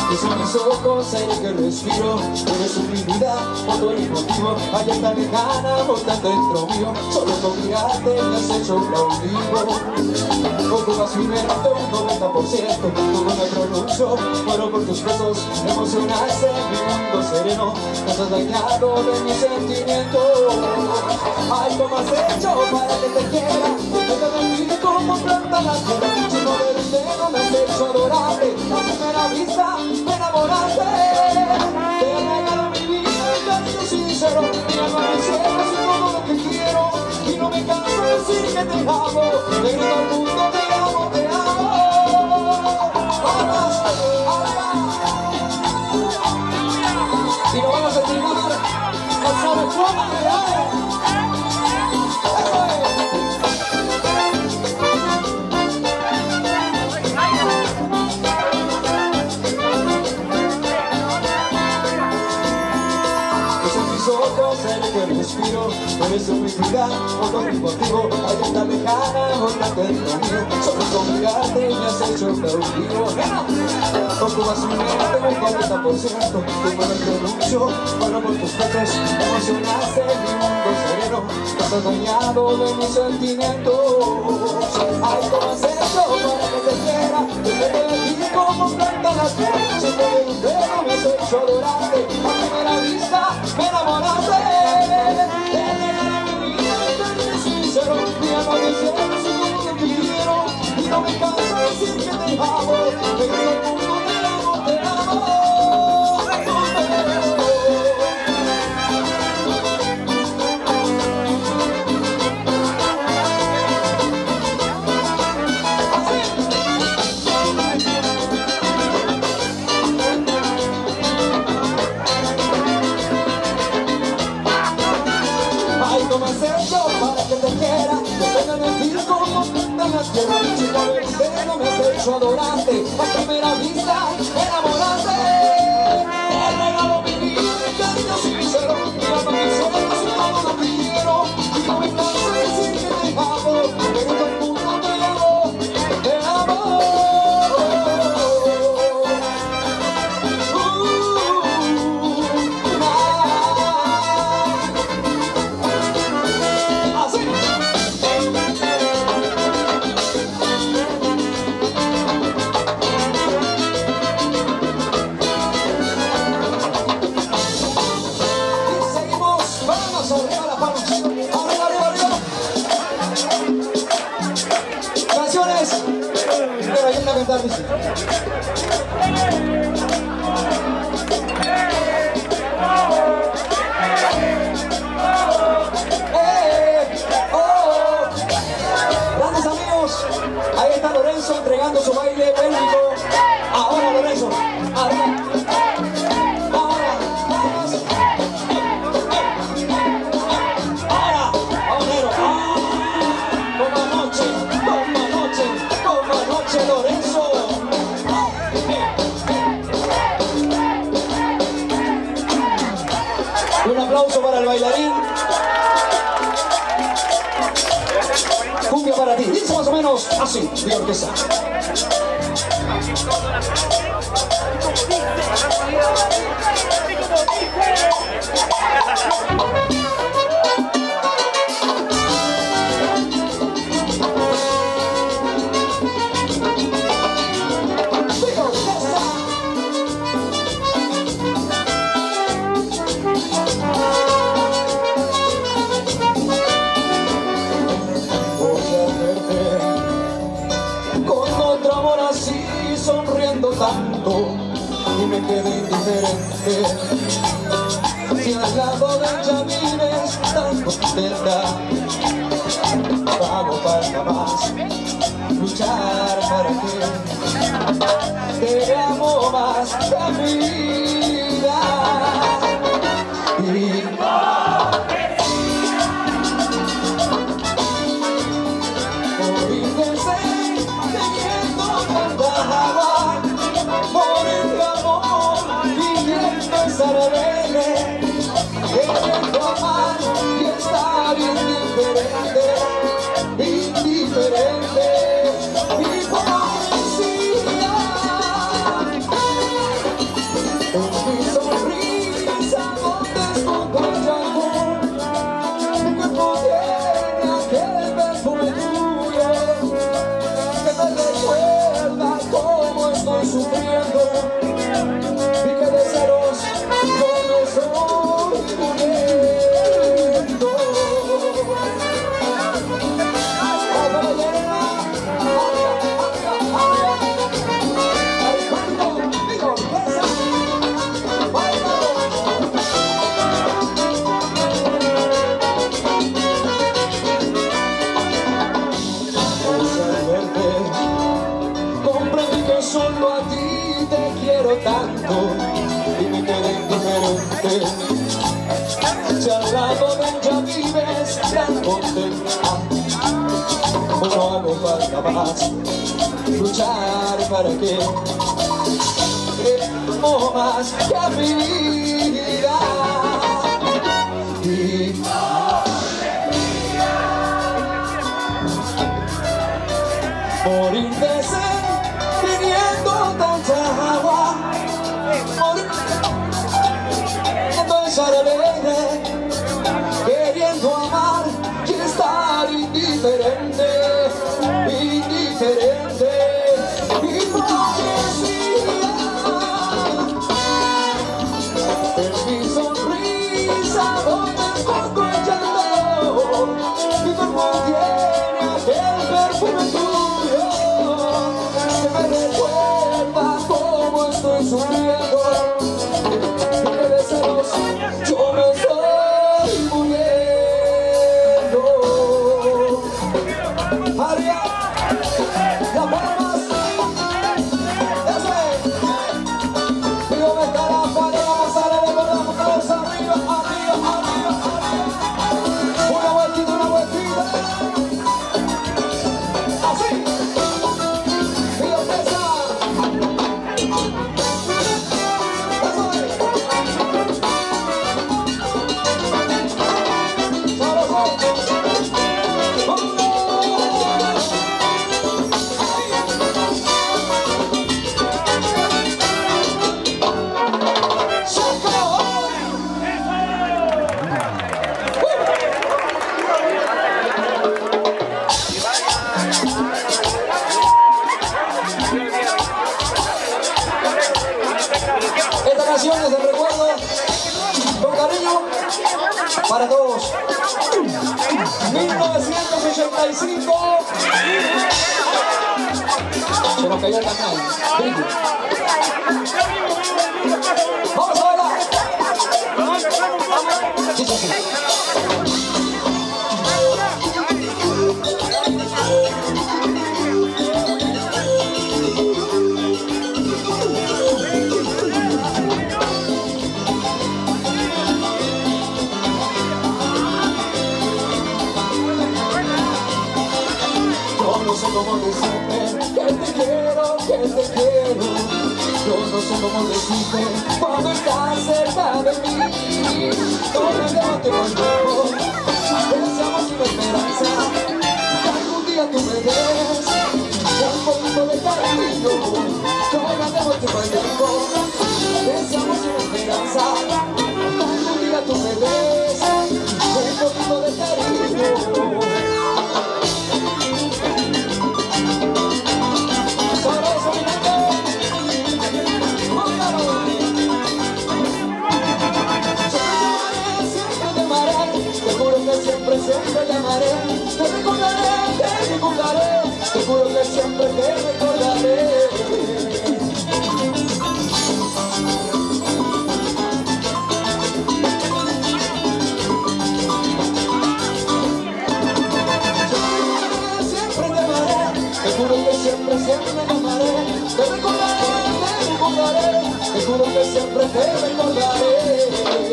que son mis ojos, aire que respiro, eres mi vida, otro el motivo, allá está lejana, volando dentro mío, solo con mirarte me has hecho cautivo. Ocupas mi mente un noventa por ciento, todo me pronuncio, muero por tus besos, emocionaste mi mundo sereno, nos has dañado de mis sentimientos. Ay, ¿cómo has hecho para que te quiera? Que te bendiga como planta la tierra, chico del dedo me has hecho adorarte, a primera vista me enamoraste. Te he regalo mi vida, el cariño sincero, mi alma, mi cielo, es todo lo que quiero, y no me canso de decir que te amo, te grito al mundo, te amo, te amo. Vamos, y no vamos a terminar, no sabes cómo me amo. Respiro, eres mi vida, otro mi motivo, ahí está lejana, volante dentro mío, solo con mirarte me has hecho cautivo. Ocupas mi mente un cuarenta por ciento, tu poder pronuncio, muero por tus besos, emocionaste mi mundo sereno, nos has dañado de mis sentimientos. Ay, ¿cómo has hecho para que te quiera? Que te bendiga como planta la tierra, siempre de un dedo me has hecho adorarte, a primera vista me enamoraste. Te regalo mi vida, el cariño sincero, mi alma, mi cielo, es todo lo que quiero, y no me canso de decir que te amo, te grito al mundo, te amo, te amo. ¿Cómo has hecho para que te quiera? Que te bendiga como planta en la tierra, chico del dedo me has hecho adorarte, a primera vista me enamoraste. Te regalo mi vida, mi cariño sincero, mi alma, mi cielo, es todo lo que quiero, y no me canso de decir que te amo, que todo el mundo te amo, te amo. Cantar, dice. Eh, oh. Grandes amigos, ahí está Lorenzo entregando su baile pélvico. Ahora Lorenzo, ahora. Un aplauso para el bailarín. Cumbia para ti. Dice más o menos así, de orquesta. Sonriendo tanto y me quedé indiferente. Si al lado de ella vives tan contenta, vamos para más luchar para que te amo más que mi vida. Y y está bien diferente, indiferente, hipocresía. quiero tanto y me quedé indiferente. Si al lado de ella vives tan contenta, no hago falta más luchar para que no más que a mi vida. Y morir de sed teniendo tanta agua, morir queriendo estar alegre, queriendo amar y estar indiferente, indiferente, hipocresía. En mi sonrisa voy despojo el llanto, mi cuerpo tiene aquel perfume tuyo que me recuerda cómo estoy sufriendo, y que de celos yo me estoy muriendo. María, las palmas, eso es. Digo, me está la pared, vamos a darle con las manos arriba, arriba, arriba, arriba. Una vueltita, una vueltita. Así. Digo, esa. Eso es. Solo son. ¡Uno! Esta canción es de recuerdo, con cariño, para todos. mil novecientos ochenta y cinco. Se nos cayó el canal. Brinco. Vamos a bailar. Sí, sí, sí. Yo no sé cómo decirte que te quiero, que te quiero. Yo no sé cómo decirte cuando estás cerca de mí. Todavía te conozco, deseamos sin esperanza que algún día tú me des un poquito de cariño. Todavía te conozco, deseamos sin esperanza que algún día tú me des un poquito de cariño. Siempre, siempre te amaré, te recordaré, te recordaré, te juro que siempre te recordaré. Siempre te amaré, te juro que siempre, siempre te amaré, te recordaré, te recordaré, te juro que siempre te recordaré.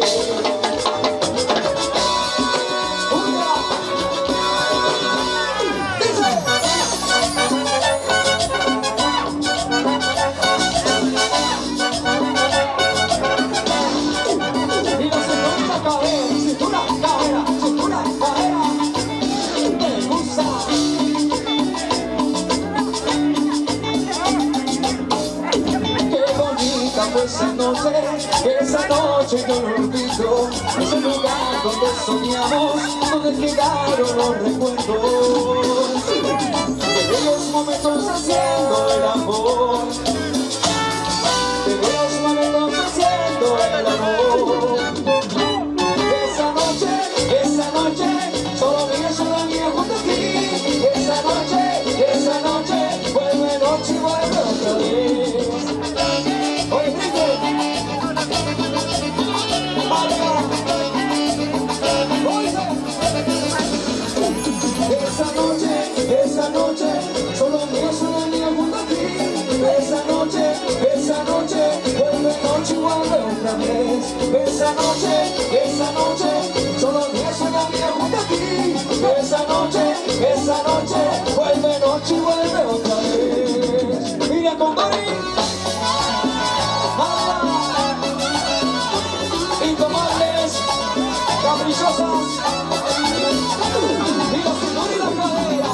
Esa noche, esa noche yo no olvido, ese lugar donde soñamos, donde quedaron los recuerdos de bellos momentos haciendo el amor, de bellos momentos haciendo el amor. Esa noche, esa noche, solo mío, solo mío junto a ti. Esa noche, esa noche, vuelve noche y vuelve otra vez. Esa noche, esa noche, solo mío, solo mío junto a ti. Esa noche, esa noche, otra vez. Esa noche, esa noche, solo me soñaba junto a ti. Esa noche, esa noche, vuelve noche y vuelve otra vez. Mira con Dori. Intomables, caprichosas. Y la cintura y la cadera.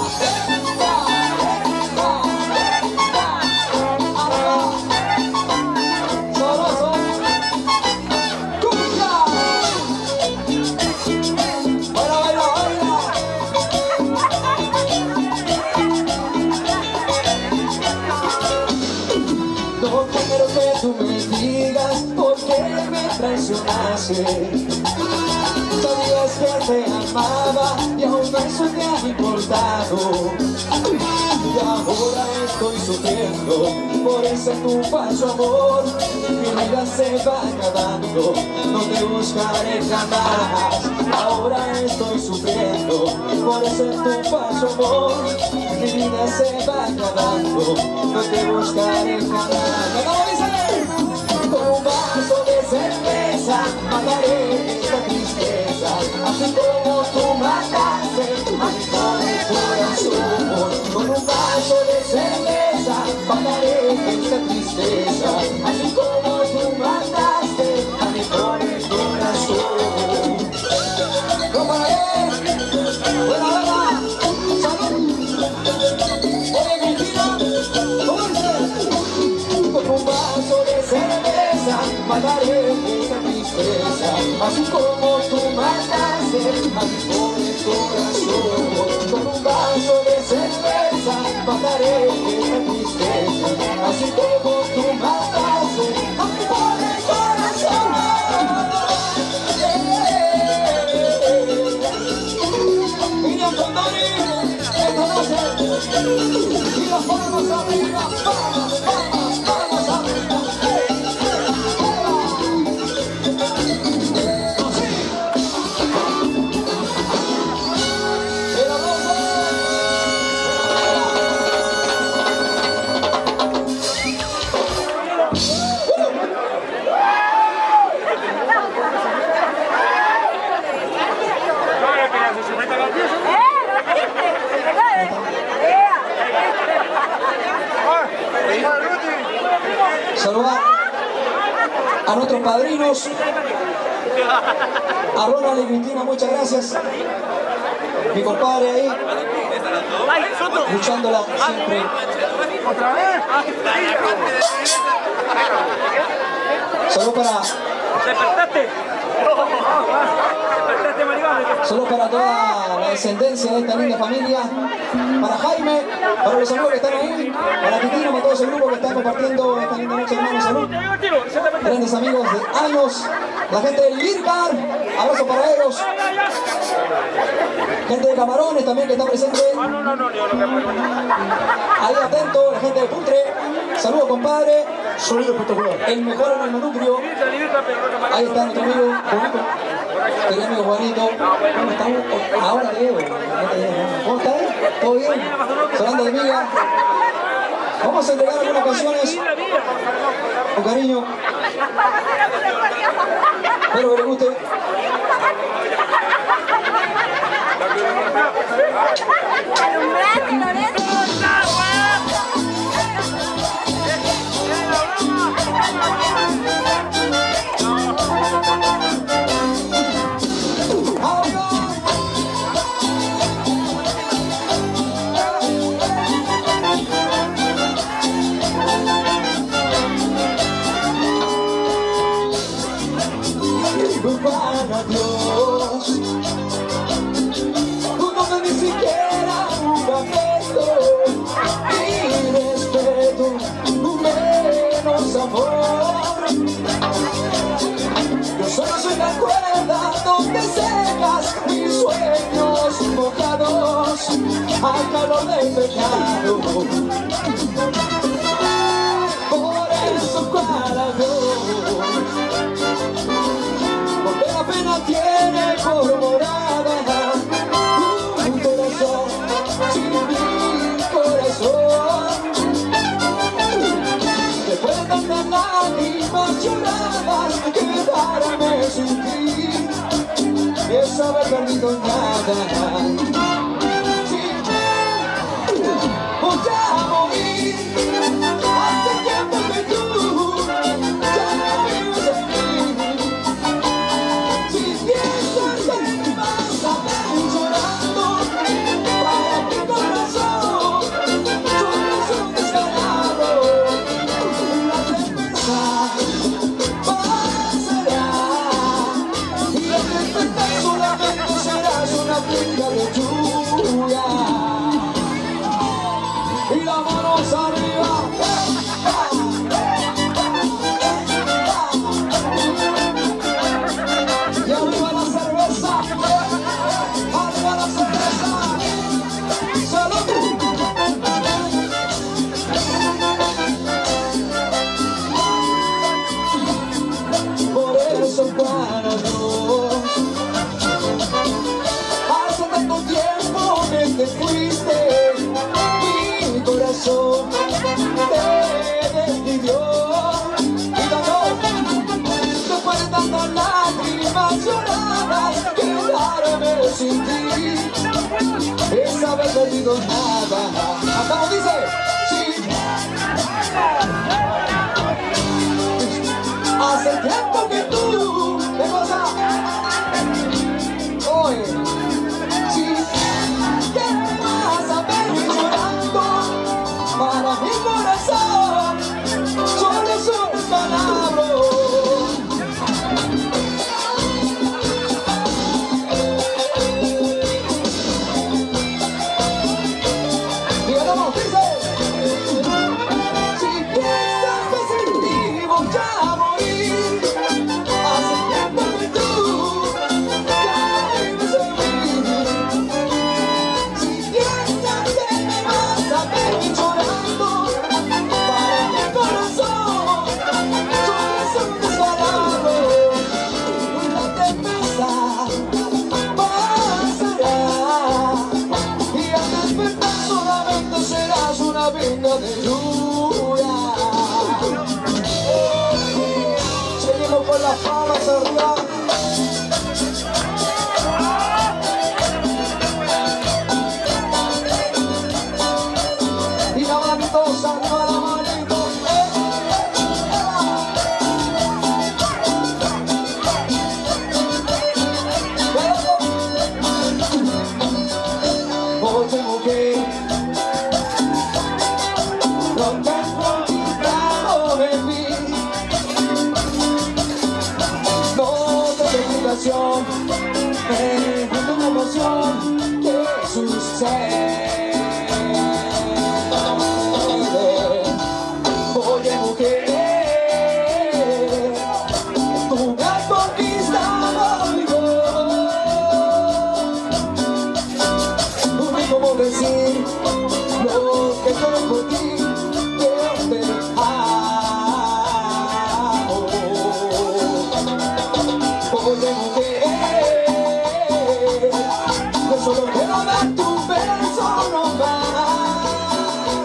Sabías que te amaba y aún eso te ha importado. Y ahora estoy sufriendo por ese tu falso amor. Mi vida se va acabando, no te buscaré jamás. Ahora estoy sufriendo por ese tu falso amor. Mi vida se va acabando, no te buscaré jamás. Con un vaso de cerveza mataré esta tristeza, así como tú mataste a mi pobre corazón. Con un vaso de cerveza mataré esta tristeza, así como tú mataste a mi pobre corazón. ¿Cómo es? Buena, buena, salud. Oye, Cristina, ¿cómo dice? Con un vaso de cerveza mataré esta tristeza, así como tú mataste a mi pobre corazón. Con un vaso de cerveza mataré esta tristeza, así como tú mataste a mi pobre corazón. Mira con Dori, esta noche, y las palmas arriba, palmas, palmas, palmas arriba. Saludar a nuestros padrinos, a Ronald y Cristina, muchas gracias. Mi compadre ahí, luchándola siempre. ¿Otra vez? Salud para... ¡Despertaste! ¡Despertaste, maricón! Solo para toda la descendencia de esta linda familia, para Jaime, para los amigos que están ahí, para Cristina, para todo ese grupo que está compartiendo esta linda noche, hermano, salud. Grandes amigos de años, la gente del Lircar, abrazo para ellos. Gente de Camarones también que está presente. Ahí atento, la gente de Putre. Saludos, compadre. Sonido espectacular. El mejor en el manubrio. Ahí está nuestro amigo Juanito. Querido amigo Juanito. ¿Cómo estamos? Ahora te veo. ¿Cómo estás? ¿Todo bien? Sonando de miga. Vamos a entregar algunas canciones con cariño. Espero que les guste. Para Dios, tú no me ni siquiera un afecto, ni respeto, menos amor. Yo solo soy la cuerda donde secas mis sueños mojados al calor del pecado. Por eso para Dios, porque la pena tiene por morada un corazón sin mi corazón. Después de tantas lágrimas lloradas que quedarme sin ti es haber perdido nada. Sí, voy a morir. Hace tiempo que tú ya no vives en mí. Si piensas en mí vas a ver llorando, para mi corazón solo es un desgarrado. La tempestad pasará y al despertar solamente serás una brinca de lluvia. Y las manos arriba. Y arriba la cerveza. Arriba la cerveza. ¡Salud! Por eso cuando yo hace tanto tiempo que te fuiste, mi corazón te despidió. Y ganó, después de tantas lágrimas lloradas, quedarme sin ti es haber perdido nada. Hasta como dice, sí. Hace tiempo que tú me vas a oye, sí, que me vas a ver llorando, para mi corazón solo es un palabro. Y ahora vamos, dice, si piensas que sin ti voy a morir, hace tiempo que tú ya no vives en mí. Si piensas que me vas a ver llorando, para mi corazón solo es un desgarrado. Y la tempestad pasará y al despertar solamente serás una venga de lluvia. Seguimos con las palmas arriba. Y la manito, arriba la manito. Oye, mujer, no te he conquistado de mí. No te doy explicación, me da una emoción que sucede. Oye, mujer, tú me has conquistado y yo no sé cómo decir lo que quiero por ti, que te amo. Oye, mujer, yo solo quiero dar tu beso nomás,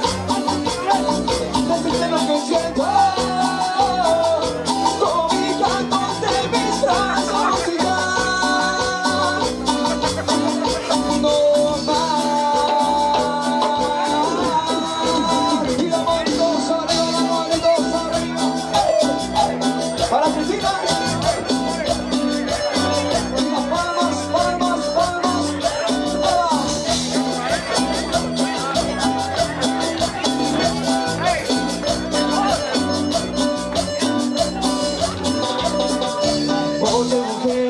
decirte lo que siento, cobijándote mis brazos y ya, no más. Y la manitos arriba, la manitos arriba. Para Cristina. Y las palmas, palmas, palmas. Oye, mujer,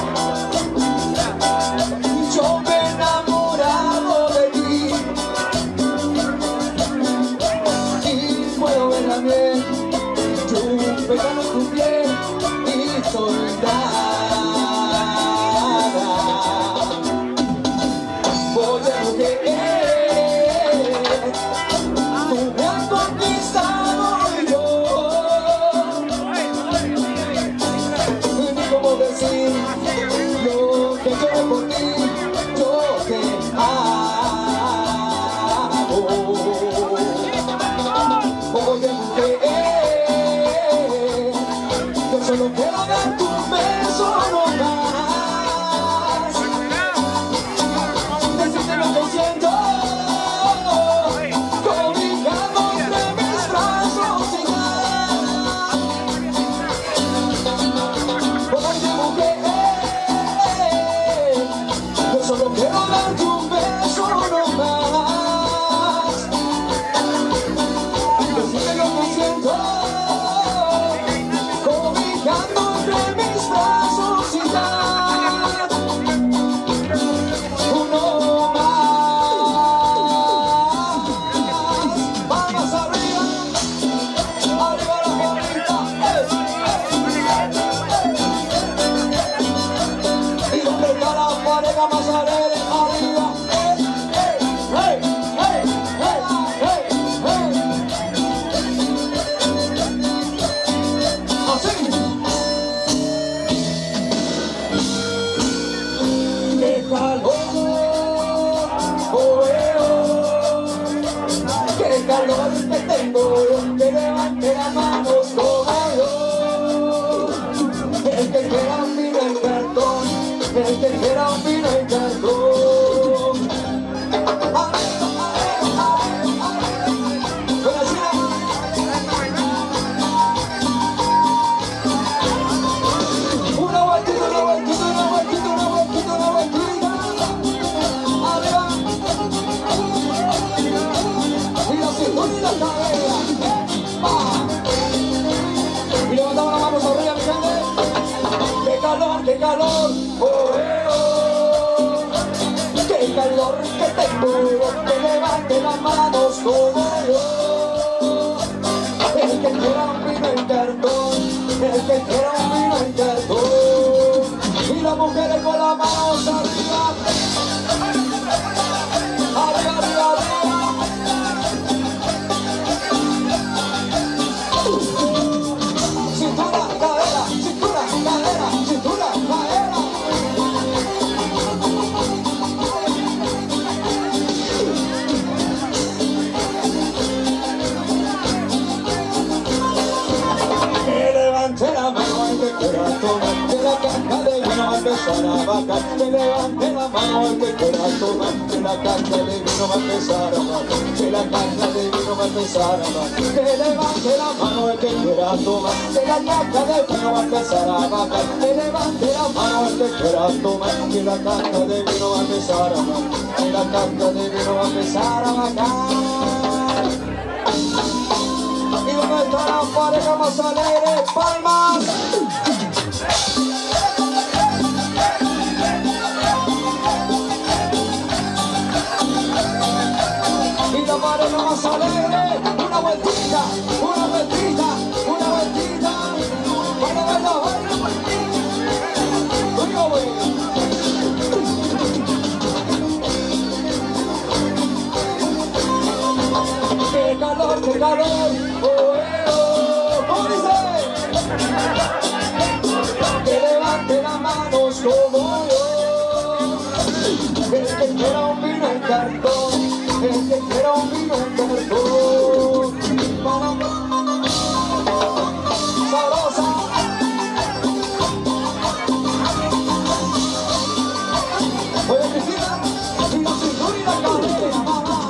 yo me he enamorado de ti y puedo ver también tu pegado en tu piel y soy nada. Oye, mujer, tú me has conquistado y yo ni cómo decir lo que quiero por ti, yo te amo. Oye, mujer, Solo quiero darte un beso no más. Decirte lo que siento, cobijando entre mis brazos y más. Oye mujer, yo solo quiero darte un beso no más. Decirte lo que siento, cobijando entre mis brazos y más. Uno más. Vamos arriba, arriba la bonita. Y donde está la pareja más alegre, arriba. Hey, hey, hey, hey, hey, hey. Así. ¡Qué calor! Oh, eh, oh. ¡Qué calor que tengo! Que levante las manos como yo. El que quiera un vino en cartón, el que quiera un vino en cartón. Una vueltita, una vueltita, una vueltita, una vueltita, una vueltita. Arriba. Y la cintura y la cadera. ¡Pa! Y levantamos las manos arriba, mi gente. ¡Qué calor, qué calor! ¡Oh, eh, oh! ¡Qué calor que tengo! Que levante las manos como yo. El que quiera un vino en cartón, el que quiera un vino en cartón. Y las mujeres con las manos arriba. Arriba, arriba, arriba. Cintura, cadera, cintura, cadera, cintura, cadera. Que levante la mano el que quiera tomar, que la caja de vino va a empezar a bajar. Que levante la mano el que quiera tomar, que la caja de vino va a empezar a bajar. Que la caja de vino va a empezar a bajar. Que levante la mano el que quiera tomar, que la caja de vino va a empezar a bajar. Que levante la mano el que quiera tomar, que la caja de vino va a empezar a bajar. Que la caja de vino va a empezar a bajar. Y donde está la pareja más alegre, palmas. Y la pareja más alegre, una vueltita, una vueltita, una vueltita. Baila, baila, baila. Oiga, güey. ¡Qué calor, qué calor! ¡Oh, eh, oh! ¿Cómo dice? Que levante las manos como yo. El que quiera un vino en cartón, el que quiera un vino en cartón. ¡Sabrosa! Oye, Cristina, y la cintura y la cadera, mamá.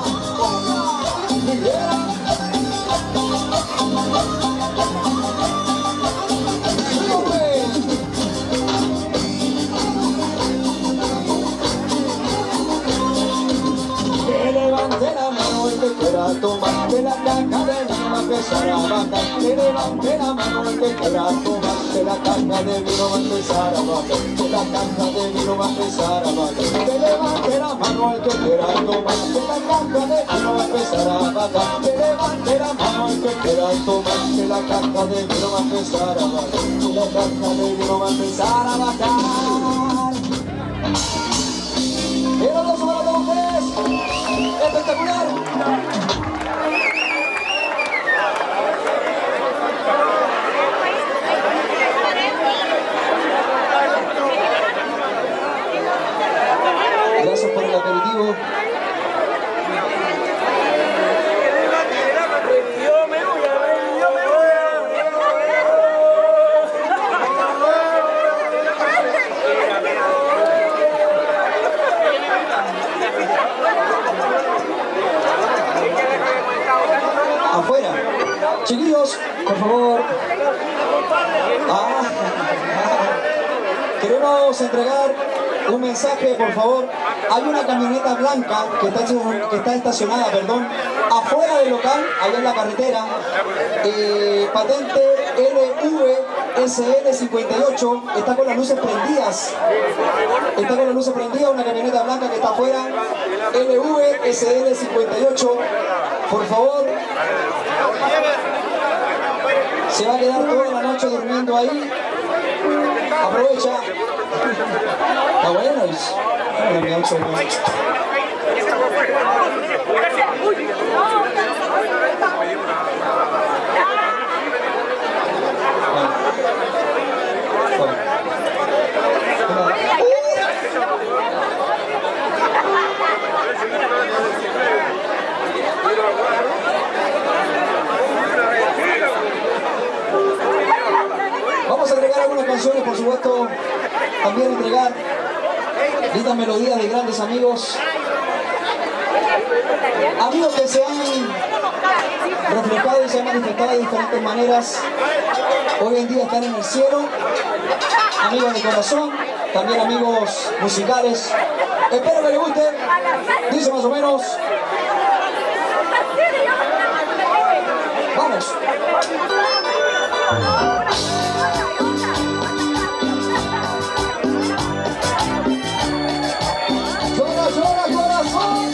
Que levante la mano el que quiera tomar, que la caja de vino va a empezar a bajar. Que levante la mano el que quiera tomar, que la caja de vino va a empezar a bajar. Que la caja de vino va a empezar a bajar. Que levante la mano el que quiera tomar, que la caja de vino va a empezar a bajar. Que levante la mano el que quiera tomar, que la caja de vino va a empezar a bajar. Que la caja de vino va a empezar a bajar. Y los dos para todos ustedes. Espectacular. Gracias por el aperitivo. Yo me voy a ver, yo me voy a ver. chiquillos, por favor. Ah, queremos entregar un mensaje, por favor. Hay una camioneta blanca que está, que está estacionada, perdón, afuera del local, allá en la carretera. Eh, patente L V S L cincuenta y ocho, está con las luces prendidas. Está con las luces prendidas, una camioneta blanca que está afuera. L V S L cincuenta y ocho, por favor. Se va a quedar toda la noche durmiendo ahí. Aprovecha. Está bueno. Vamos a agregar algunas canciones, por supuesto, también entregar lindas melodías de grandes amigos, amigos que se han reflejado y se han manifestado de diferentes maneras. Hoy en día están en el cielo, amigos de corazón, también amigos musicales. Espero que les guste. Dice más o menos. Vamos. Llora, llora, corazón.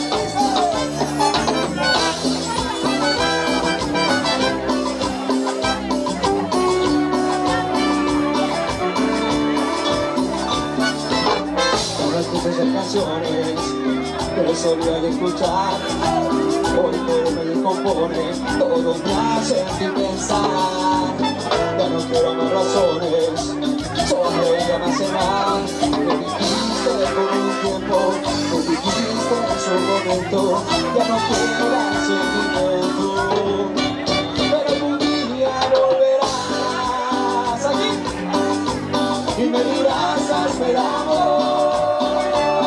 Ahora escucho esas canciones que solía escuchar. Hoy todo me descompone, todo me hace sin pensar. Ya no quiero más razones, solo ella me hace mal. Me dijiste por un tiempo, me dijiste en su momento. Ya no quiero dar sentimiento, pero algún día volverás aquí y me dirás hazme el amor.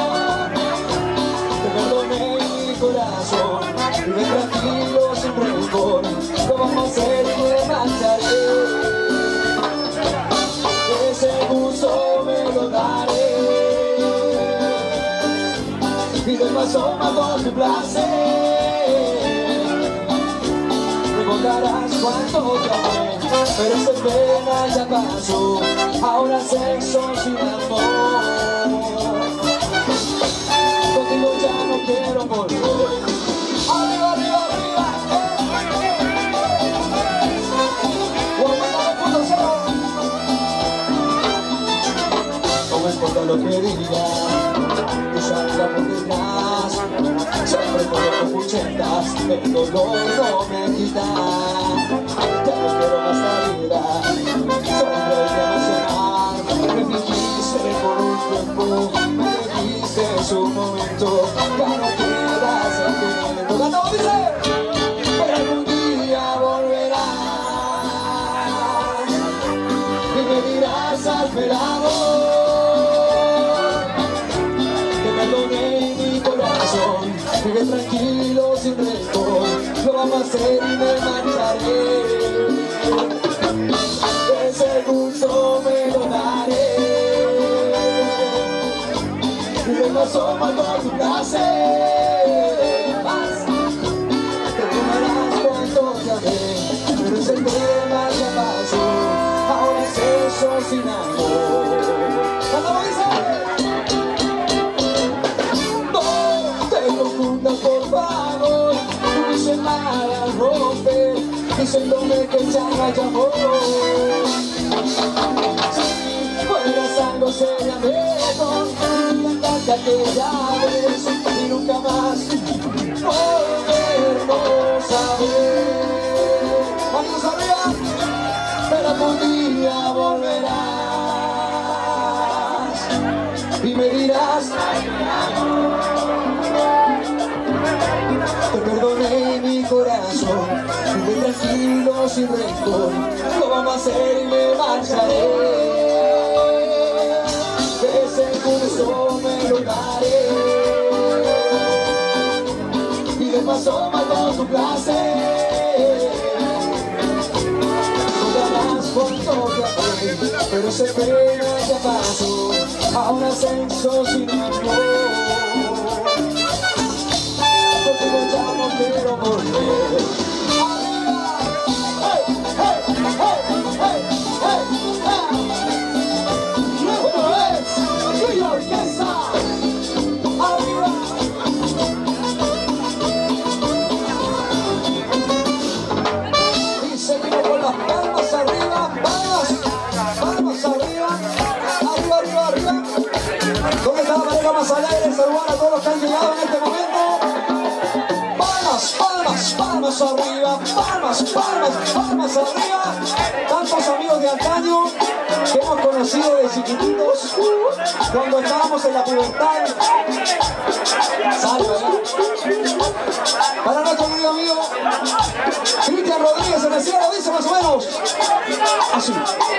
Te perdoné mi corazón, vive tranquilo sin rencor, lo vamos a hacer y me marcharé. Ese gusto me lo daré y del paso mato tu placer. Recordarás cuánto te amé, pero esa pena ya pasó. Ahora sexo sin amor, contigo ya no quiero volver. Arriba, arriba, arriba, no me importa lo que diga, tú salga por detrás. Siempre con los cuchentas, el dolor no me quita. Ya no quiero más la vida, solo quiero emocionar. Me dijiste por un tiempo, me dijiste en su momento. Ya no queda sentimiento. ¡Cantamos, dice! Pero algún día volverás y me dirás hazme el amor. Que me doné mi corazón, vive tranquilo sin rencor, lo vamos a hacer y me marcharé. Ese gusto me lo daré y de paso mato tu placer. Más te tomarás cuánto te amé, pero ese tema ya pasó. Ahora es eso sin amor. ¿Cómo dice? No te confundas por favor, tú dices nada romper, diciéndome que ya no hay amor. Si fueras algo seriamente, diría que ya ves y nunca más volvernos a ver. Manos arriba, pero algún día volverás y me dirás te perdoné mi corazón, vive tranquilo sin rencor, lo vamos a hacer y me marcharé. Ese curso me lo daré y de paso mato tu placer. pero ese pena ya pasó, a un ascenso sin amor. Contigo ya no quiero volver. ¡Arriba! ¡Hey, hey, hey, hey, hey, hey! ¡Otra vez! ¡Y orquesta! ¡Arriba! Y seguimos con las palmas arriba, palmas, palmas arriba, arriba, arriba, arriba. ¿Dónde está la pareja más alegre? Saludar a todos los que han llegado en este momento. Palmas, palmas, palmas arriba, palmas, palmas, palmas arriba. Tantos amigos de antaño que hemos conocido de chiquititos cuando estábamos en la pubertad. Salve, ¿verdad? Para nuestro querido amigo Cristian Rodríguez en el cielo, dice más o menos así.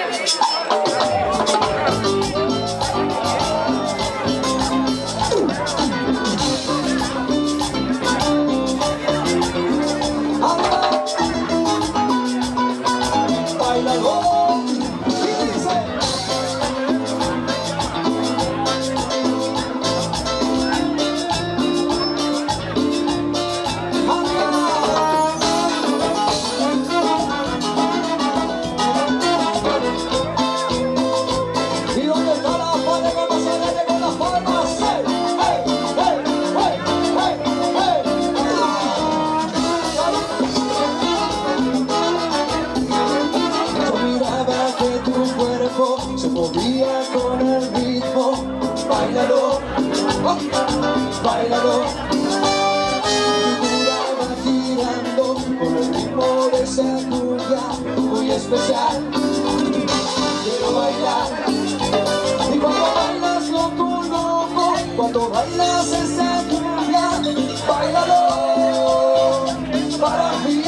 Se movía con el ritmo, báilalo, oh, báilalo. Tu figura va girando con el ritmo de esa cumbia muy especial. Quiero bailar. Y cuando bailas loco, loco, cuando bailas esa cumbia, báilalo para mí.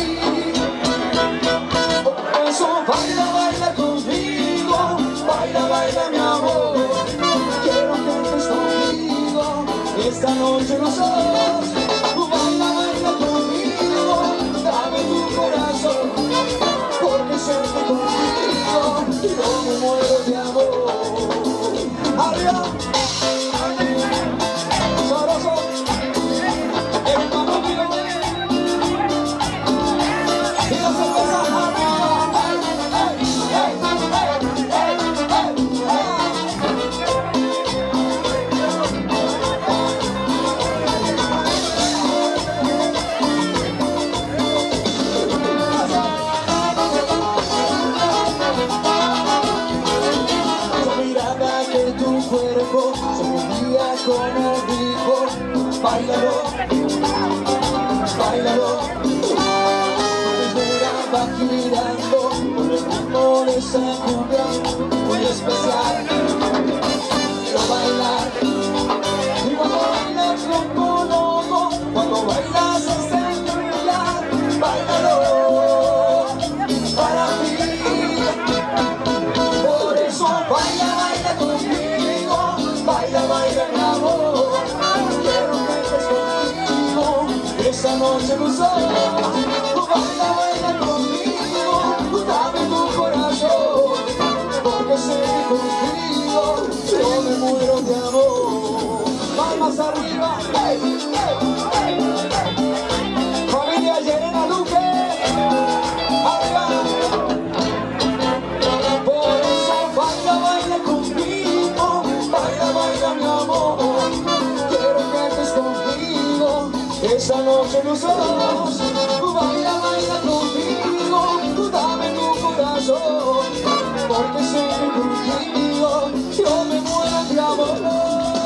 Por eso baila, baila conmigo. Baila, baila mi amor, quiero que estés conmigo esta noche los dos. Baila, baila conmigo, dame tu corazón, porque siempre contigo yo me muero de amor. Arriba, sabroso, el mambo mío, y la cerveza arriba. Se movía con el ritmo, báilalo, báilalo. Tu figura va girando con el ritmo de esa cumbia muy especial. Quiero bailar. Y cuando bailas loco, loco, cuando bailas esa cumbia, báilalo para mí. Por eso baila, baila conmigo. Baila, baila mi amor, quiero que estés conmigo esa noche los dos. Baila, baila conmigo, dame tu corazón, porque sé que contigo yo me muero de amor. Palmas arriba, hey, hey, hey. Familia Yerena Luque, arriba. Por eso baila, baila conmigo. Baila, baila mi amor, quiero que estés conmigo esa noche los dos. Baila, baila conmigo, dame tu corazón, porque sé que contigo yo me muero de amor.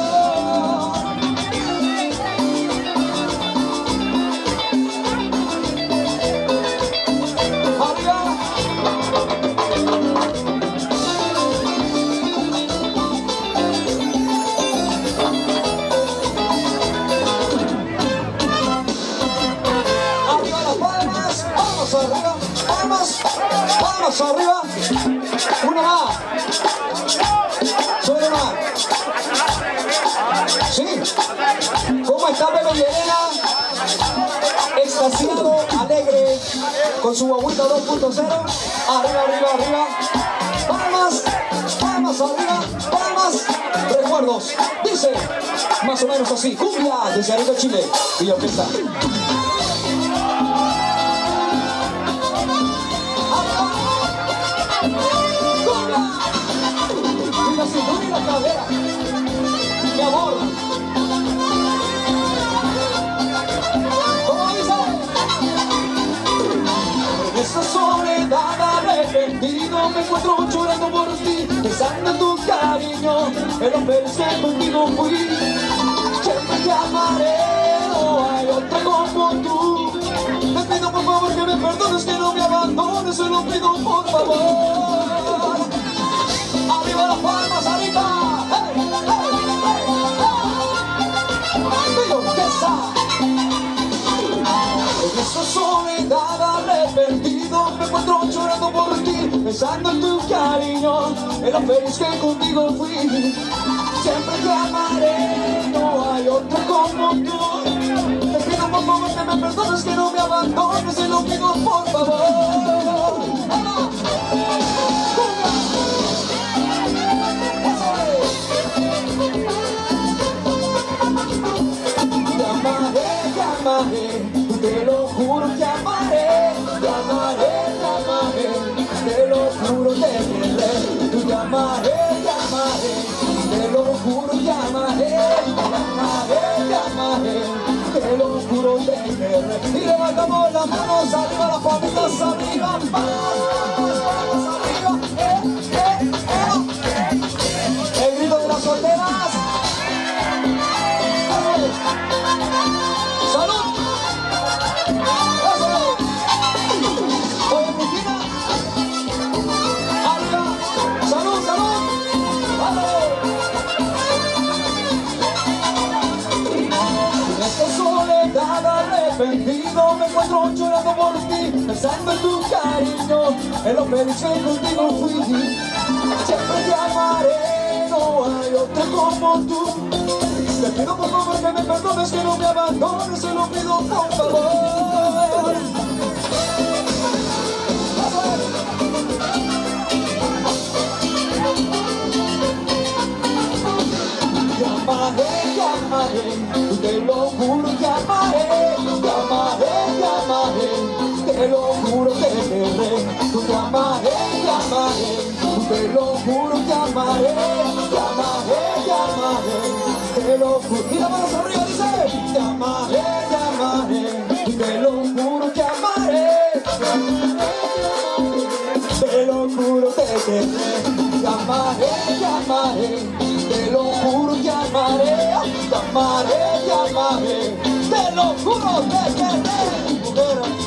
Arriba, palmas, palmas arriba, una más, solo más, sí, ¿cómo está Pepe Llerena? Extasiado, alegre, con su guaguita dos punto cero, arriba, arriba, arriba, palmas, manos arriba, para más recuerdos. Dice, más o menos así, cumbia desde Arica, Chile. Y orquesta. Y la cintura y la cadera, mi amor. ¿Cómo dice? En esta soledad arrepentido me encuentro llorando por ti, pensando en tu cariño, en los pelos que contigo fui. Siempre te amaré, no hay otra como tú. Te pido por favor que me perdones, que no me abandones, se lo pido por favor. Arriba las palmas, arriba. Hey, hey, hey, hey. Digo, ¿qué está? En esta soledad arrepentido me encuentro llorando por ti, pensando en tu cariño, en lo feliz que contigo fui. Siempre te amaré, no hay otra como tú. Te pido por favor que me perdones, que no me abandones, se lo pido por favor. Te amaré, te amaré, te lo juro, te amaré. Te amaré, te amaré, te lo juro, te querré. Te amaré, te amaré, te lo juro, te amaré. Te amaré, te amaré, te lo juro, te querré. Y levantamos las manos arriba, las palmitas arriba, manos arriba, eh, eh, eh. El grito de las solteras. ¡Salud! Oye, Cristina. Arriba. ¡Salud, salud! ¡Vamos! En esta soledad arrepentido me encuentro llorando por ti, pensando en tu cariño, en lo feliz que contigo fui. Siempre te amaré, no hay otra como tú. Te pido por favor que me perdones, que no me abandones, se lo pido por favor. Te amaré, te amaré, te lo juro, te amaré. Te amaré, te amaré, te lo juro, te querré. Te amaré, te amaré, te lo juro, te amaré. Te amaré, te amaré, te lo juro. Y la mano arriba dice, te amaré, te amaré, te lo juro, te amaré. Te lo juro, te querré. Te amaré, te amaré, te lo juro, te amaré. Te amaré, te amaré, te lo juro, te querré. Mujer.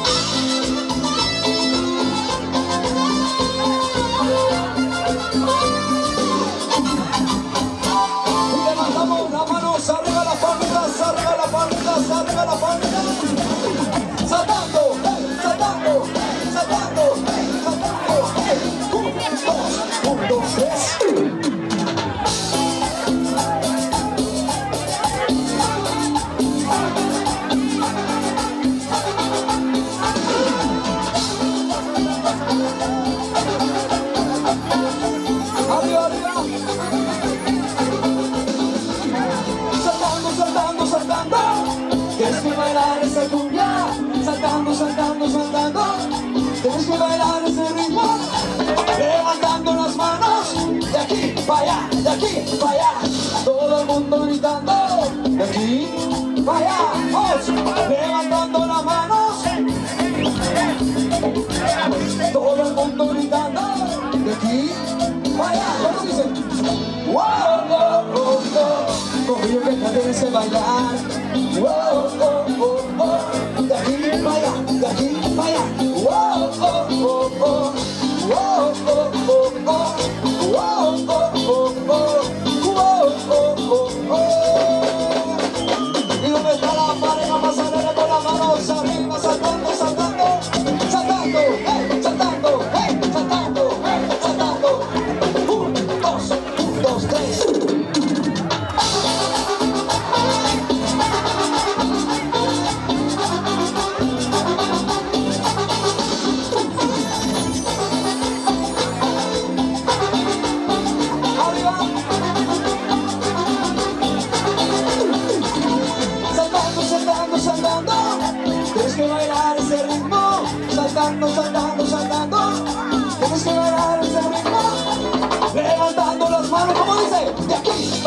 Arriba las palmitas, arriba las palmitas, arriba las palmitas. Saltando, hey, saltando, hey, saltando, hey, saltando, hey. Un, dos, un, dos, tres. Arriba, arriba. Tienes que bailar esa cumbia, saltando, saltando, saltando. Tienes que bailar ese ritmo, levantando las manos, de aquí para allá, de aquí para allá. Todo el mundo gritando, de aquí para allá. Vamos, levantando las manos, todo el mundo gritando, de aquí para allá. ¿Cómo dicen? Wow, oh, oh, oh. Conmigo que ya tienes que bailar. Wow, oh, oh, oh. De aquí para allá, de aquí para allá. Wow, oh, oh, oh. Wow, oh, oh, oh. Wow, oh, oh, oh. Wow, oh, oh, oh. ¿Y dónde está la pareja? Pasarle con las manos arriba, saltando, saltando, saltando, hey, saltando, hey, saltando, hey, saltando. Un, dos, un, dos, tres.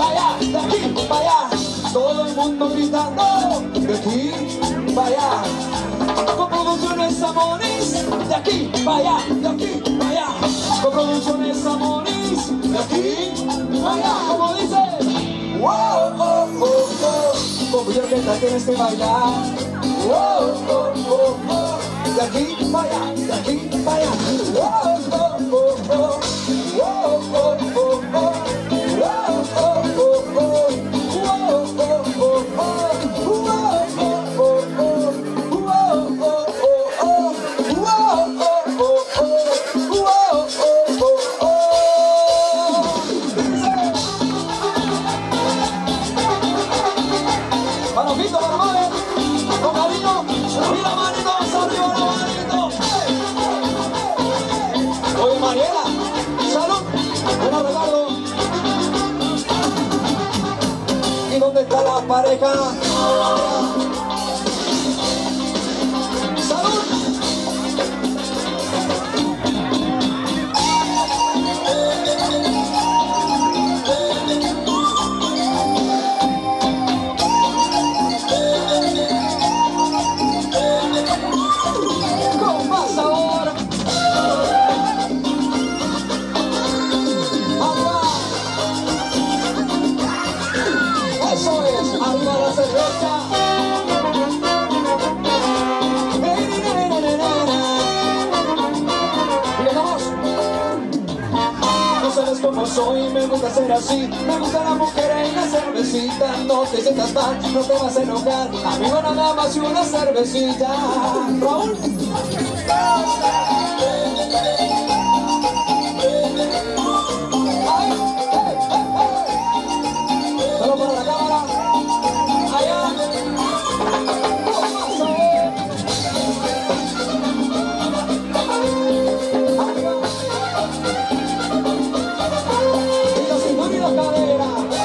para allá, de aquí para allá. Todo el mundo gritando, de aquí para allá. Con producciones Amonis, de aquí para allá, de aquí para allá. Con producciones Amonis, de aquí para allá. Como dice, wow, oh, oh, oh. Como yo que tienes que bailar. Wow, oh, oh, oh. De aquí para allá, de aquí para allá. Wow, oh, oh, oh. Wow, oh, oh, oh. Wow, oh, oh, oh. Wow, oh, oh, oh. Manojito, hermano, con cariño, mira manitos, arriba la manito. Oye, Mariela, salud, bueno, Ricardo. ¿Y dónde está la pareja? Salud. Con más sabor. Arriba. Eso es, arriba la cerveza. No sabes cómo soy, me gusta ser así. Me gusta la mujer en la cervecita. No te sientas mal, no te vas a enojar. Amigo, nada más y una cervecita. Raúl. Ay, hey, hey, hey. Solo para la cámara. Allá. Y la cintura y la cadera.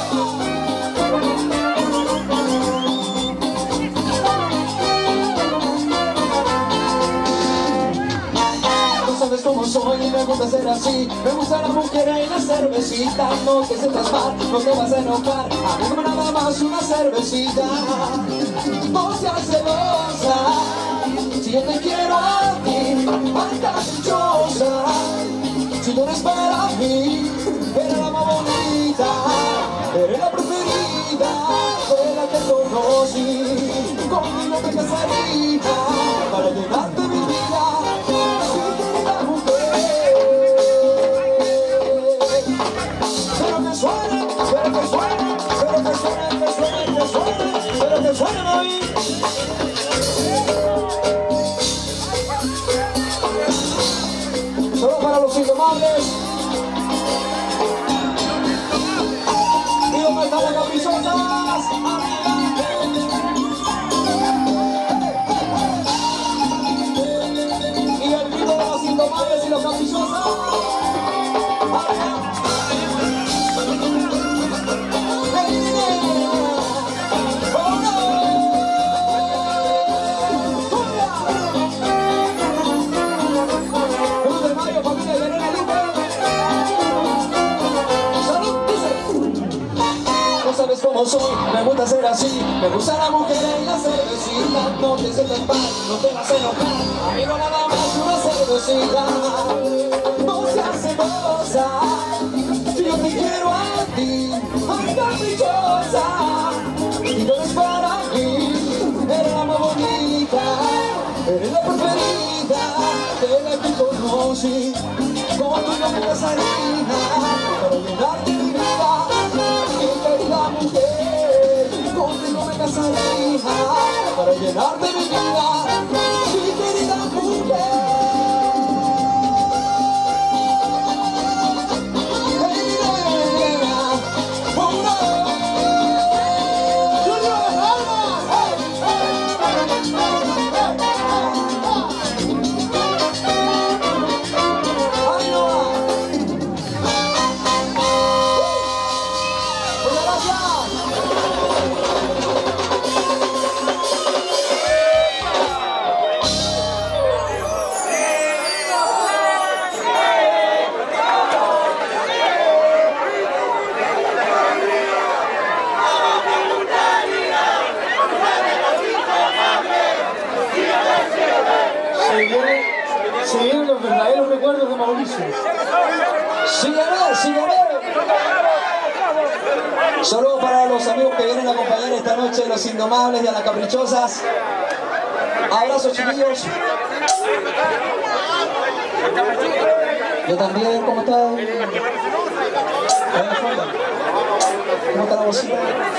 Sabes cómo soy y me gusta ser así. Me gusta la mujer y la cervecita. No te sientas mal, no te vas a enojar. A mí no me nada más una cervecita. No seas celosa, si yo te quiero a ti, ay caprichosa. Si tú eres para mí, eres la más bonita, eres la preferida, fue la que conocí. Conmigo me casaría para llenarte mi vida. Pero que suene, pero que suene, pero que suene, que suene, que suene, pero que suene, mami. Solo para los indomables. ¿Y dónde están las caprichosas? Y el grito de los indomables y los caprichosos. Sabes cómo soy, me gusta ser así. Me gusta la mujer en la cervecita. No te sientas mal, no te vas a enojar. Amigo, nada más una cervecita. No seas celosa, si yo te quiero a ti, ay caprichosa. Y tú eres para mí, eres la más bonita, eres la preferida, de la que conocí. Como tú no me casaría para llenarte mi vida. Querida mujer, contigo me casaría para llenar de mi vida, mi querida mujer. Hey, nena, oh no. Junior, alma, hey, hey, ay, no. Muchas gracias. se vienen, se vienen los verdaderos recuerdos de Mauricio. ¡Sígueme, sígueme! Saludos para los amigos que vienen a acompañar esta noche, los indomables y a las caprichosas. Abrazos, chiquillos. Yo también, ¿cómo estás? ¿Cómo está la bolsita?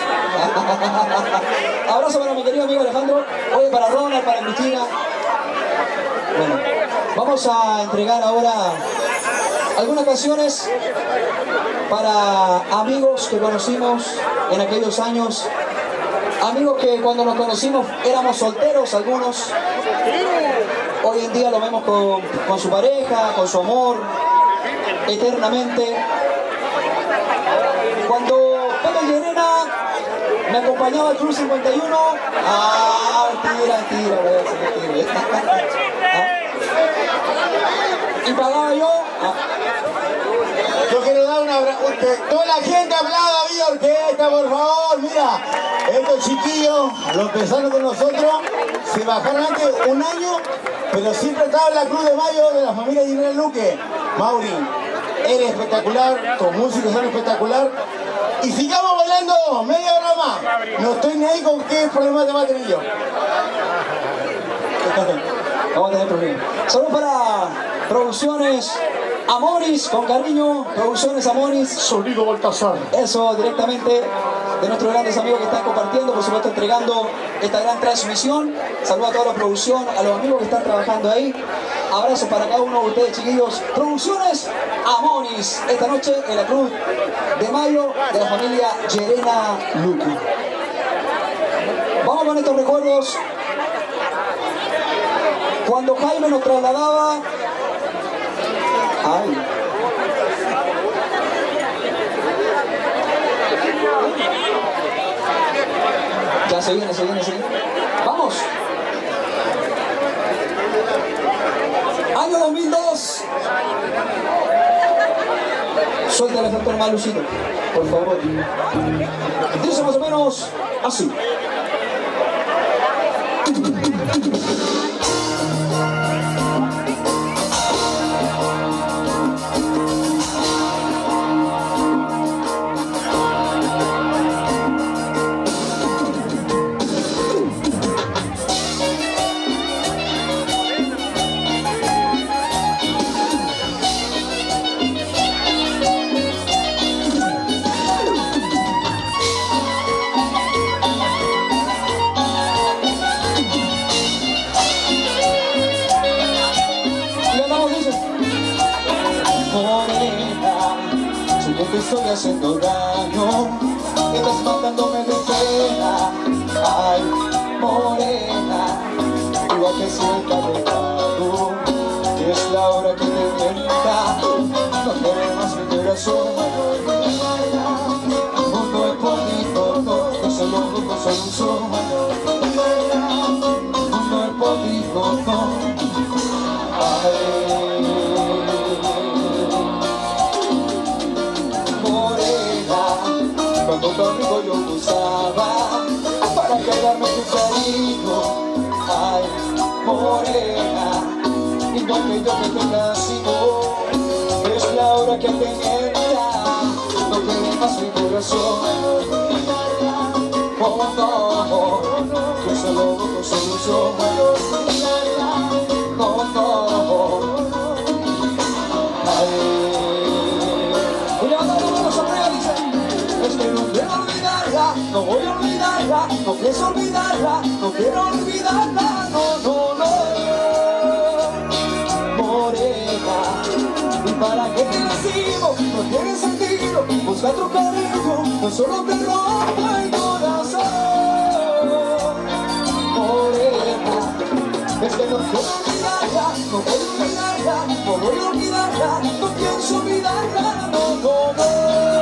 Abrazo para mi querido amigo Alejandro. Oye, para Ronald, para Cristina. Bueno, vamos a entregar ahora algunas canciones para amigos que conocimos en aquellos años. Amigos que cuando nos conocimos éramos solteros algunos. Hoy en día lo vemos con, con su pareja, con su amor, eternamente. Cuando Pepe Llerena me acompañaba al Club cincuenta y uno, ah, tira, tira, voy a hacer tira. Y pagaba yo. Ah. Yo quiero dar un abrazo. Toda la gente aplauda a Vida Orquesta, por favor. Mira, estos chiquillos, los empezaron con nosotros, se bajaron antes un año, pero siempre estaban en la Cruz de Mayo de la familia de Irene Luque. Mauri, eres espectacular, tus músicos son espectacular. Y sigamos bailando media hora más. No estoy ni ahí con qué problema te va a tener yo. Vamos a tener problemas. Saludos para Producciones Amoris, con cariño, Producciones Amoris. Sonido Baltasar. Eso, directamente de nuestros grandes amigos que están compartiendo, por supuesto entregando esta gran transmisión. Saludos a toda la producción, a los amigos que están trabajando ahí. Abrazos para cada uno de ustedes, chiquillos. Producciones Amoris, esta noche en la Cruz de Mayo de la familia Llerena Luque. Vamos con estos recuerdos. Cuando Jaime nos trasladaba... Ay. Ya se viene, se viene, se viene. ¡Vamos! Año dos mil dos. Suelta el efecto normal, Lucito, por favor. Dice más o menos así. Estoy haciendo daño, estás matándome de pena. Ay, morena, igual que suelta de pago, es la hora que te mienta. No quiero más mi corazón. Junto es por mi coto, que solo busco solución. Junto es por mi coto. Ay, cuando conmigo yo buscaba para cargarme tu cariño. Ay, morena, igual que yo que te castigo, es la hora que te mienta. No quiere más mi corazón. Oh no, yo solo busco solución. Oh no, ay. Es que no quiero olvidarla, no voy a olvidarla, no pienso olvidarla, no quiero olvidarla, no, no, no. Morena, ¿y para qué te lasimo? No tiene sentido, busca otro cariño, no solo te rompo el corazón. Morena, es que no quiero olvidarla, no voy a olvidarla, no voy a olvidarla, no pienso olvidarla, no, no, no.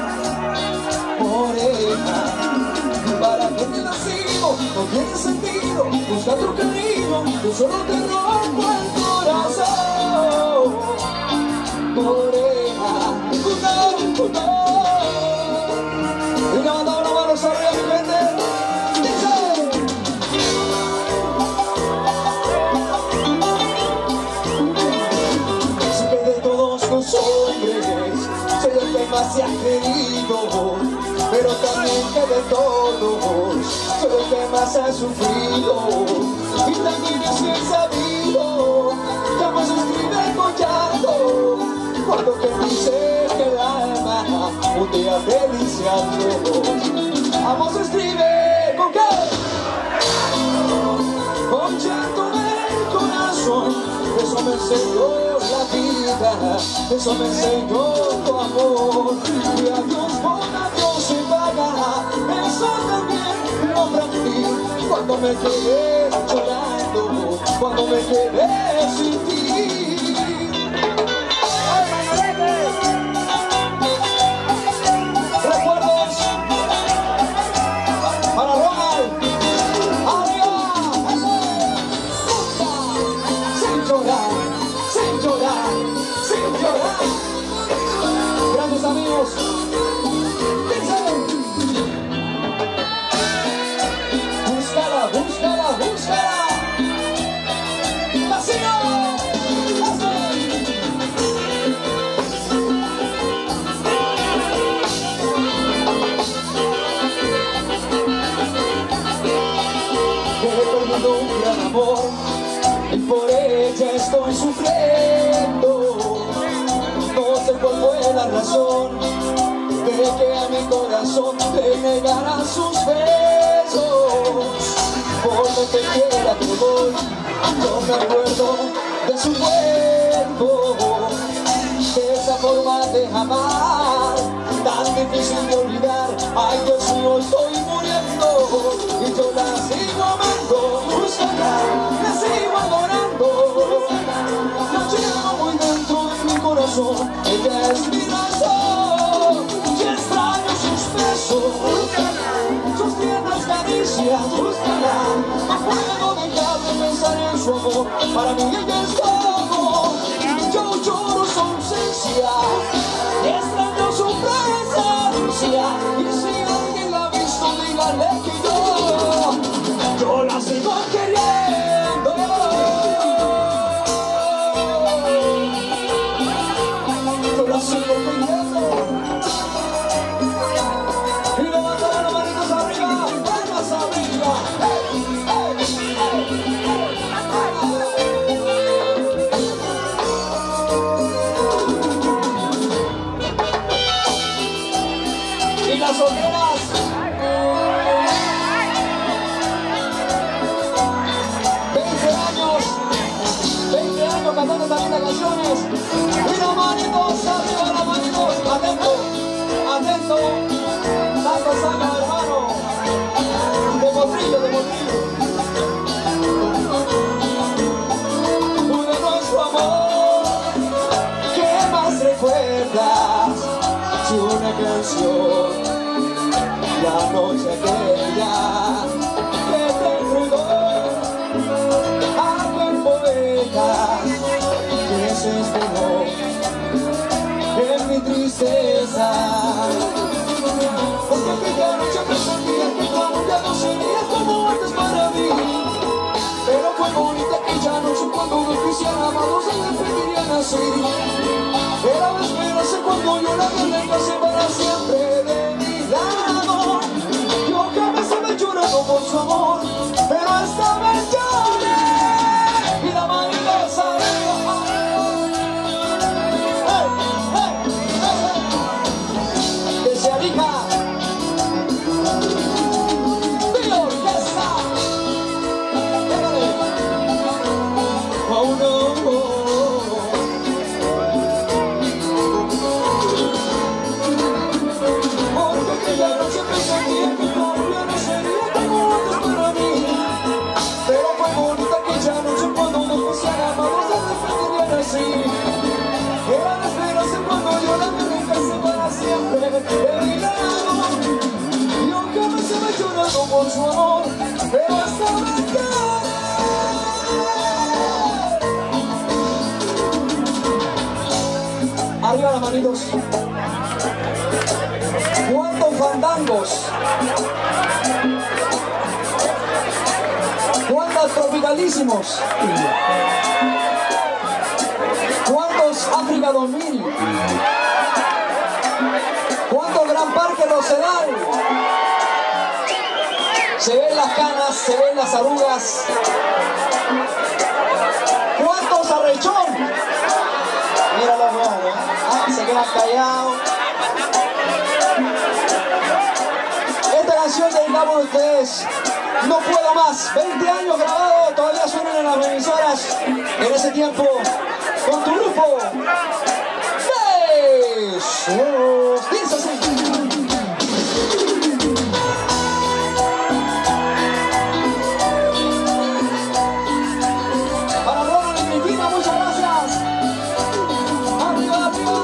¿Para qué te lasimo? No tiene sentido, busca otro cariño, yo solo te rompo el corazón. Morena, no, no. Y levanta una mano arriba, mi gente. Dice. más se ha querido, pero también que de todos soy el que más ha sufrido. Y también es bien sabido que amor se escribe con llanto, cuando te dice que el alma un día deliciando. Amor se escribe con qué? Con llanto del corazón. Eso me enseñó la vida, eso me enseñó tu amor. Y a Dios por a Dios se paga, eso también lo aprendí. Cuando me quedé llorando, cuando me quedé sin ti. Recuerdos para Ronald. Sin llorar, sin llorar. Grandes amigos, búscala, búscala, búscala. Vacío, que he perdido un gran amor y por ella estoy sufriendo. No sé cuál fue la razón de que a mi corazón le negara sus besos. Por donde quiera que voy, yo me acuerdo de su cuerpo, de esa forma de amar, tan difícil de olvidar. Ay, Dios mío, estoy muriendo y yo la sigo amando. Búscala, la sigo adorando. La llevo muy dentro de mi corazón. Ella es mi razón. Y extraño sus besos, sus tiernas caricias. Búscala, no puedo dejar de pensar en su amor. Para mí ella es todo. Yo lloro su ausencia y extraño su presencia. Y si alguien la ha visto, dígale que yo, yo la sigo queriendo. Yo la sigo queriendo. Y levanta las manitos arriba, palmas arriba. ¡Hey, hey, hey! Y las solteras, veinte años, veinte años cantando estas lindas canciones. Y las manitos arriba, las manitos, atento, atento, tanto saca, hermano, de potrillo, de potrillo. Tú de nuestro amor, ¿qué más recuerdas? Si una canción, la noche aquella que te enredó, aquel poeta que se inspiró en mi tristeza. Porque aquella noche presentía que tu amor ya no sería como antes para mí. Pero fue bonita aquella noche cuando nos quisieran amados se despedirían así. Era la esperanza cuando yo la dejase para siempre de mi lado. Yo jamás estaba llorando por su amor, pero esta vez lloré. Y la manita salió. ¡Hey, hey, hey, hey! Que se alija. ¡Dilo, ya está! ¡Déjale! ¡Oh, no! Era la esperanza cuando yo la dejase para siempre de mi lado. Y aunque me se me llorando por su amor, pero hasta me quedé. Arriba las manitos. ¿Cuántos fandangos? ¿Cuántos tropicalísimos? ¿Cuántos África dos mil? ¿Cuánto Gran Parque Rosedal? Se ven las canas, se ven las arrugas. ¿Cuántos arrechón? Mira los huevos, ah, se quedan callados. Esta canción dedicamos a ustedes. No puedo más. veinte años grabado, todavía suenan en las emisoras. En ese tiempo, con tu grupo. Besos. Dice así. Para Ronald y Cristina, muchas gracias. Arriba, arriba.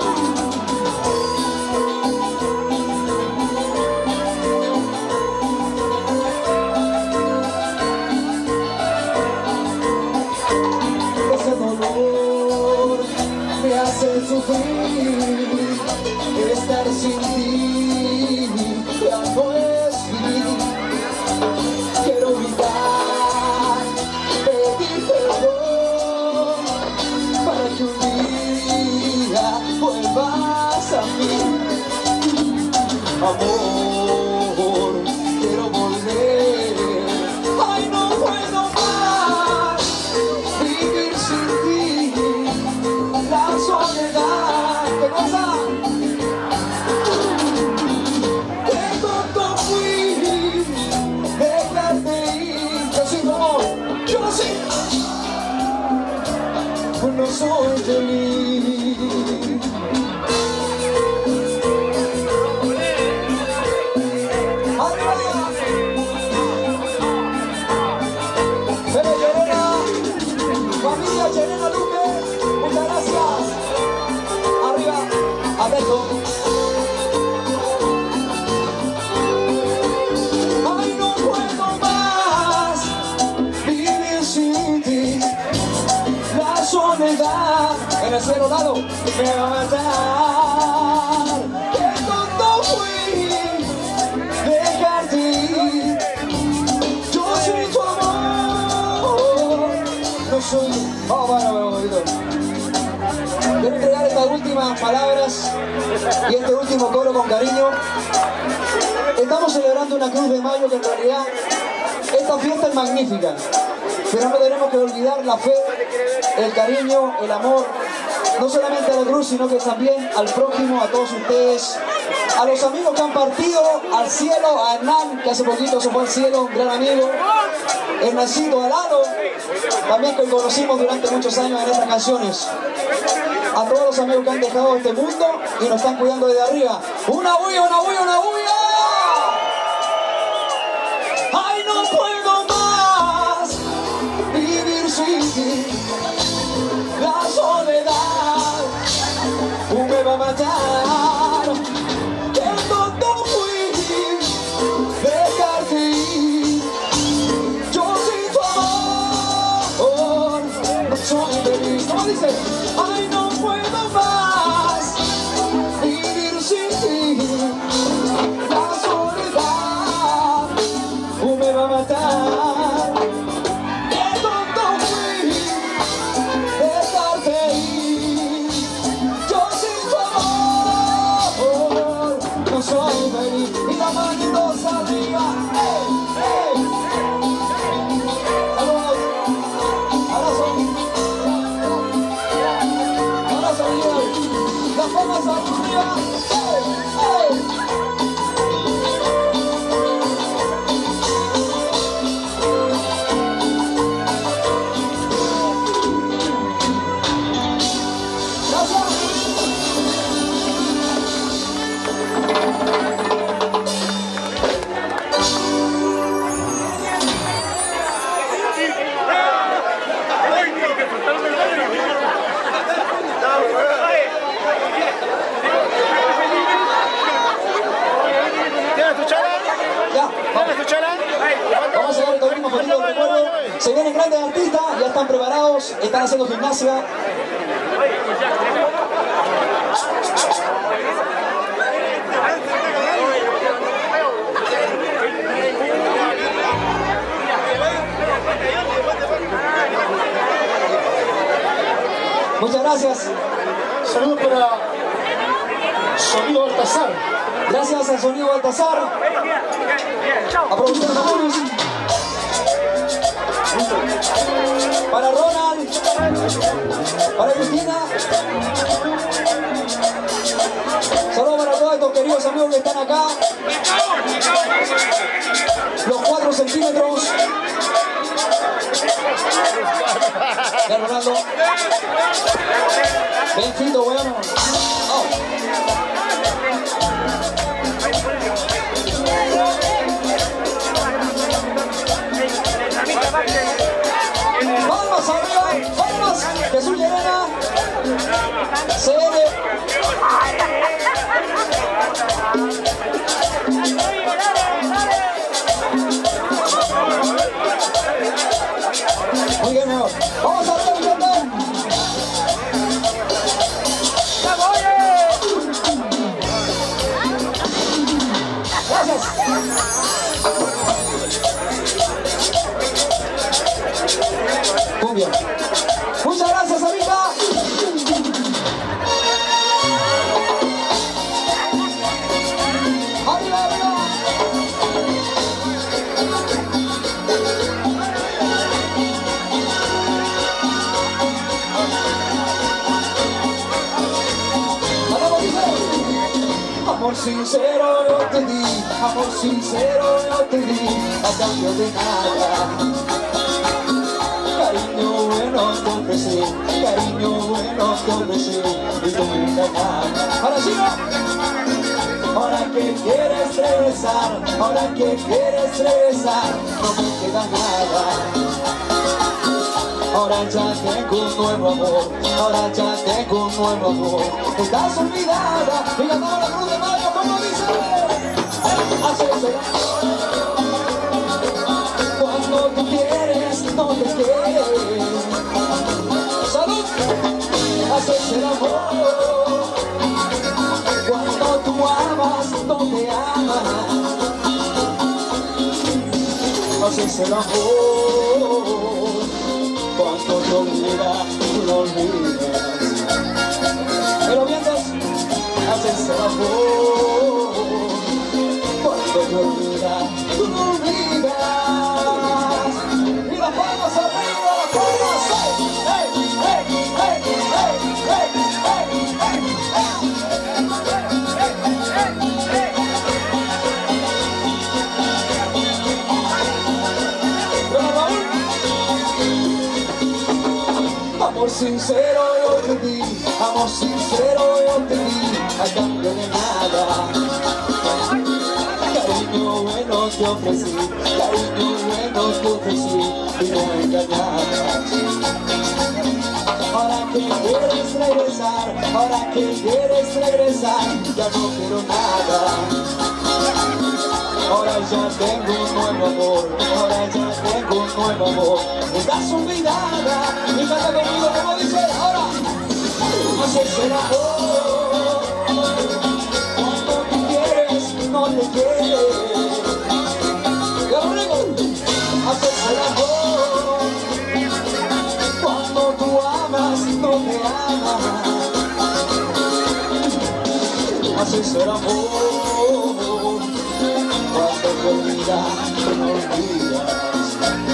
Ese dolor me hace sufrir, estar sin ti ya no es vivir. Quiero gritar, pedir perdón, para que un día vuelvas a mí. Amor, quiero volver. Ay, no puedo más vivir sin ti. La soledad, ¿qué cosa? Qué tonto fui, dejarte ir. Yo sí, amor, yo sí. No soy feliz. ¡Arriba! Bebe Llerena, familia Llerena Luque, muchas gracias. Arriba, atento. Ay, no puedo más vivir sin ti. La soledad en el cero lado me va a matar. Qué tonto fui, dejarte ir. Yo soy tu amor, no soy... Oh, bueno, bueno, bonito. Quiero entregar estas últimas palabras y este último coro con cariño. Estamos celebrando una Cruz de Mayo que en realidad esta fiesta es magnífica, pero no tenemos que olvidar la fe, el cariño, el amor, no solamente a la cruz, sino que también al prójimo, a todos ustedes, a los amigos que han partido al cielo, a Hernán, que hace poquito se fue al cielo, un gran amigo, Hernancito Alano, también que conocimos durante muchos años en estas canciones. A todos los amigos que han dejado este mundo y nos están cuidando desde arriba. ¡Una bulla, una bulla, una bulla! ¡Ay, no puedo más vivir sin ti! La soledad me va a matar. ¡Qué tonto fui dejarte ir! Yo sin tu amor no soy feliz. ¿Cómo dice? ¡Ay, no puedo más vivir sin ti! La soledad me va a matar. ¡Qué tonto fui dejarte ir! Yo sin tu amor no soy feliz. Y la manitos arriba. ¡Ey! ¡Ey! ¡Saludos! ¡Abrazo! ¡Abrazo, Miguel! ¡Las palmas arriba! ¡Ey! ¡Ey! Vamos a llegar el último poquito de recuerdo. Se vienen grandes artistas, ya están preparados, están haciendo gimnasia. Muchas gracias. Saludos para Sonido Baltasar. Gracias al Sonido Baltasar. A producción Ramones. Para Ronald. Para Cristina. Saludos para todos estos queridos amigos que están acá. Los cuatro centímetros. Ya Ronaldo. Benfito, bueno. Oh. Palmas arriba, palmas. Jesús Llerena. C N. Muy bien, mejor. Vamos a ver, gente. Gracias. Muy bien. Muchas gracias, amiga. Arriba, arriba. Amor sincero yo te di, amor sincero yo te di, a cambio de nada. Cariño bueno te ofrecí, cariño bueno te ofrecí, y tú me engañaste. Ahora sí, ¿no? Ahora que quieres regresar, ahora que quieres regresar, no me queda nada. Ahora ya tengo un nuevo amor, ahora ya tengo un nuevo amor. Estás olvidada, y ganamos la cruz de mayo, como dice. Así será. Cuando tú quieres, no te quieres. ¡Salud! Así será amor. Cuando tú amas, no te amas. Así será amor. Cuando te olvidas, tú no olvidas. Pero vientos, haces el amor. Cuando te olvidas, tú no olvidas. Y las palmas arriba, las palmas. ¡Hey, hey, hey, hey, hey, hey, hey, Amor sincero yo te di, amor sincero yo te di, a cambio de nada. Cariño bueno te ofrecí, cariño bueno te ofrecí, y no me engañaste. Ahora que quieres regresar, ahora que quieres regresar, ya no quiero nada. Ahora ya tengo un nuevo amor, ahora ya tengo un nuevo amor. Estás olvidada, y canta conmigo como dice ahora. Así es el amor. Cuando tú quieres, no te quieres. Gabriego, así es el amor. Cuando tú amas, no te amas. Así es el amor. Cuando te olvidas, tú no olvidas.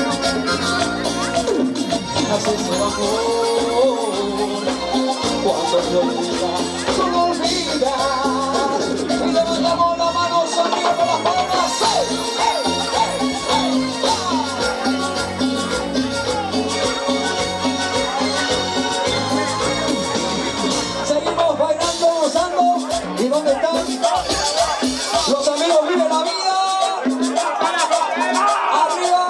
Así es el amor. Cuando te olvidas, tú no olvidas. Y levantamos la mano, sonido con las palmas. ¡Hey, hey, hey, hey! Seguimos bailando, gozando. ¿Y dónde están? Los amigos viven la vida. Arriba.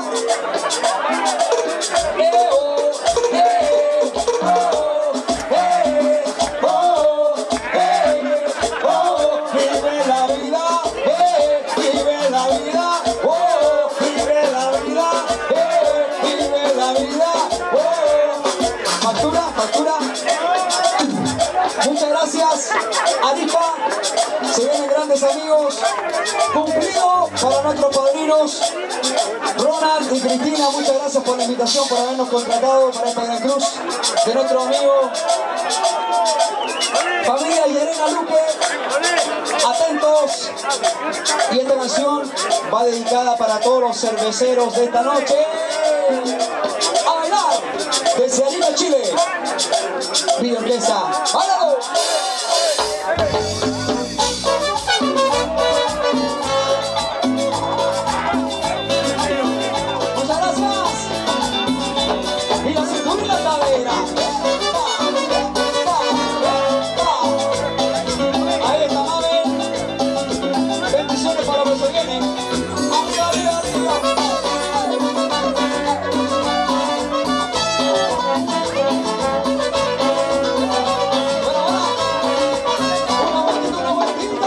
Eh, oh, eh, oh, eh, oh, eh, oh. Vive la vida, eh, vive la vida, oh, vive la vida, eh, vive la vida, oh. Factura, factura. Muchas gracias, Arifa. Se vienen grandes amigos. Cumplido para nuestros padrinos Ronald y Cristina. Muchas gracias por la invitación, por habernos contratado para esta gran cruz de nuestro amigo Familia Yerena Luque, atentos. Y esta canción va dedicada para todos los cerveceros de esta noche. A bailar desde Lima, Chile. Video empieza. ¡Báilalo! Muchas gracias. Y la cintura y la cadera. Ahí está, Mabel. Bendiciones para los que vienen. Arriba, arriba, arriba. Bueno, ahora, una vueltita, una vueltita.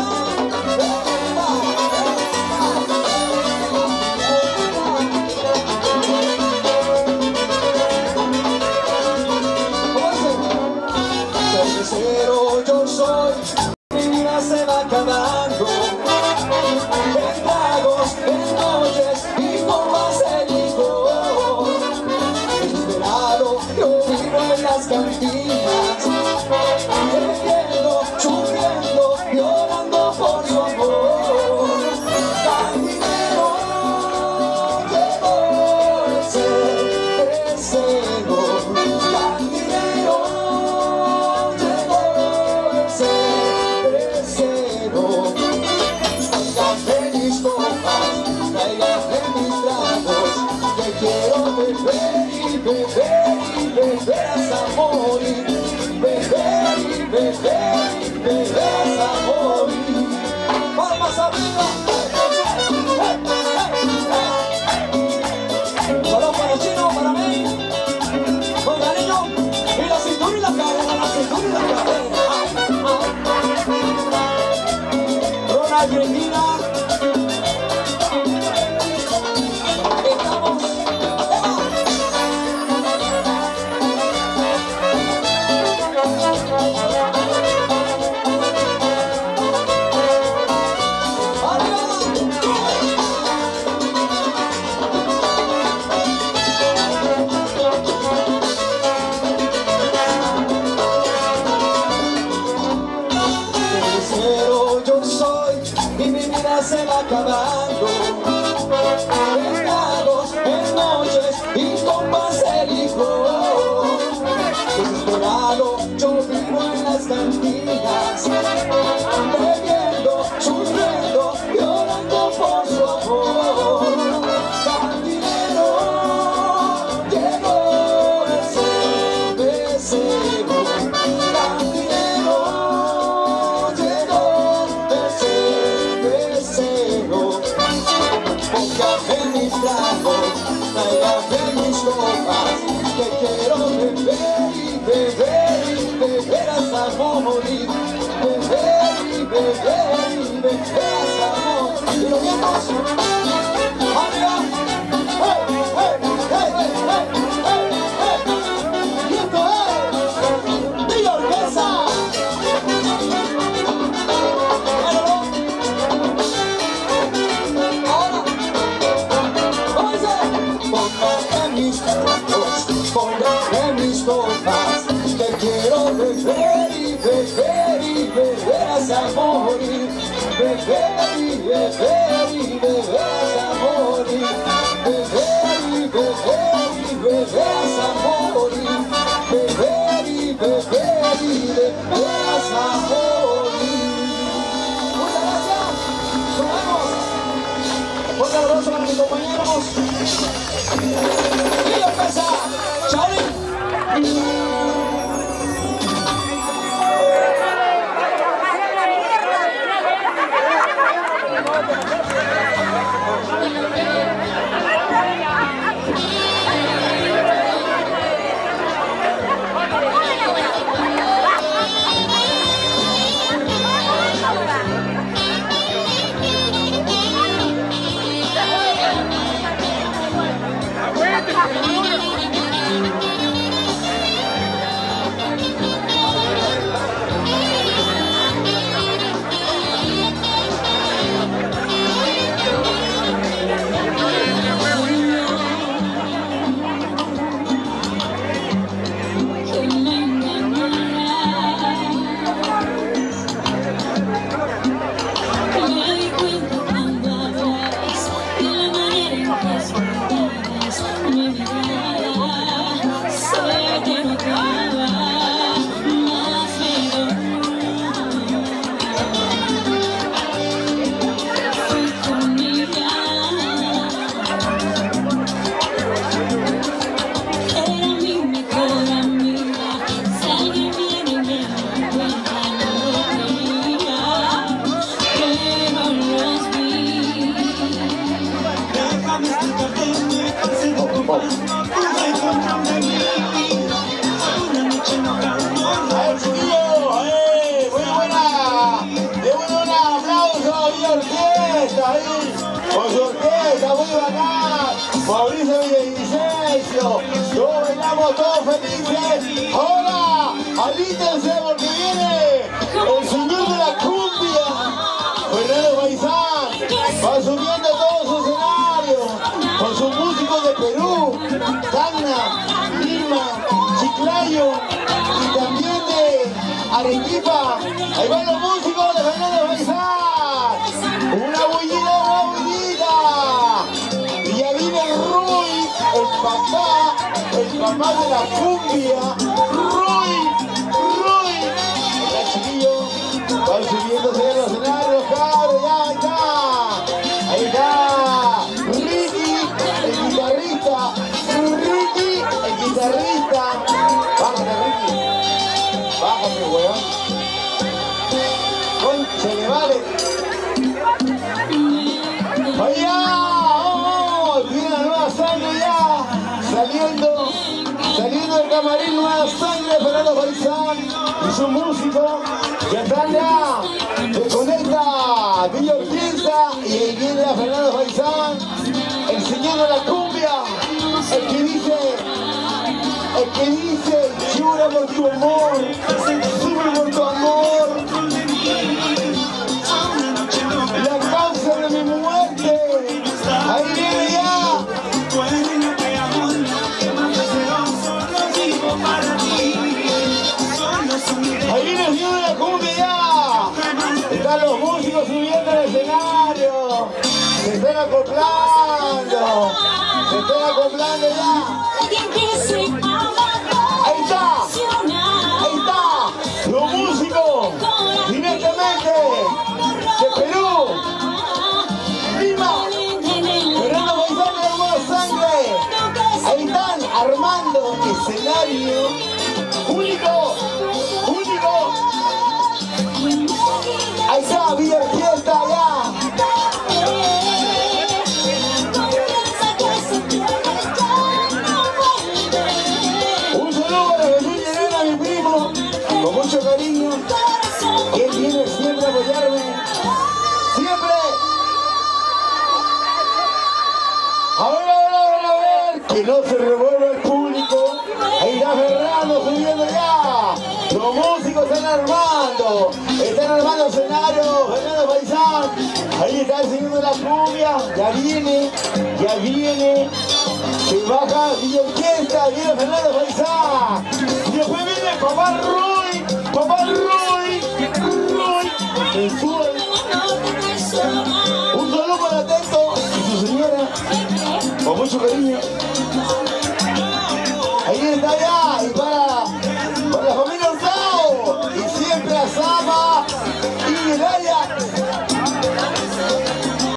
¿Cómo dice? Cervecero yo soy, mi vida se va acabando. En tragos, en noches y con más de licor. Desesperado, yo vivo en las cantinas, bebiendo, sufriendo, llorando por su amor. Cantinero, llegó el cervecero. Cantinero, llegó el cervecero. Tráigame mis copas, tráigame mis tragos, que quiero beber y beber y beber hasta morir. Beber y beber y beber hasta morir. Palmas arriba. Solo para Chino, para mí, con cariño, y la cintura y la cadera, la cintura y la cadera. Ronald y Regina. Estamos. Cervecero yo soy y mi vida se va acabando. En tragos, en noches y copas de licor. Desesperado yo vivo en las cantinas, bebiendo, sufriendo, llorando por su amor. Cantinero, llegó el cervecero. Cantinero, llegó el cervecero. Póngame mis tragos, tráigame mis copas, que quiero beber y beber y beber hasta morir. Beber y beber y beber hasta morir. Y los vientos, arriba. ¡Hey, hey, hey, hey, hey, hey, hey! Y esto es Villa Orquesta. Bueno, ahora, ¿cómo dice? Póngame mis tragos, póngame mis copas, que quiero beber y beber y beber hasta morir. Beber y beber y beber hasta morir. Beber y beber y beber hasta morir. Beber y beber y beber hasta morir. Muchas gracias. Nos vemos. Fuerte abrazo para mis compañeros. Y empieza. Chaolín. Con su orquesta, muy bacán, Mauricio Villavicencio, todos bailamos todos felices. Ahora, alítense porque viene el señor de la cumbia, Fernando Faisán, va subiendo todo su escenario, con sus músicos de Perú, Tacna, Lima, Chiclayo y también de Arequipa. Ahí van los músicos de Fernando Faisán. Una bullida, una bullida. Y ya viene Ruy, el papá, el papá de la cumbia. Ruy, Ruy. Ya chiquillos, van subiéndose de los escenarios, cabros, ya, ahí está. Ahí está. Ricky, el guitarrista. Ricky, el guitarrista. Bájate, Ricky. Bájate, weón. Concha le vale. ¡Allá! ¡Oh! Viene la nueva sangre ya, saliendo, saliendo del camarín, nueva sangre, Fernando Faisán y su músico, que están ya, se conecta Villa Orquesta y ahí viene a Fernando Faisán, el señor de la cumbia, el que dice, el que dice, llora por tu amor, sufre por tu amor. La causa de mi muerte, ahí viene ya. Ahí viene el señor de la cumbia ya. Están los músicos subiendo al escenario. Se están acoplando. Se están acoplando ya. Ahí está. Ahí está. Los músicos directamente de Perú, Lima, Fernando Faisán de Nueva Sangre. Ahí están armando escenario único, único. Ahí está Villa Orquesta ya. Un saludo para Jesús Llerena, mi primo, con mucho cariño. Él viene siempre a apoyarme. Siempre. A ver, a ver, a ver, a ver. Que no se revuelva el público. Ahí está Fernando subiendo ya. Los músicos están armando. Están armando escenario. Fernando Faisán. Ahí está el señor de la cumbia. Ya viene. Ya viene. Se baja Villa Orquesta. Viene Fernando Faisán. Y después viene Papá Ruy. Papá Ruy. Ruy. El sur. Un saludo para Teto y su señora, con mucho cariño. Ahí está ya, y para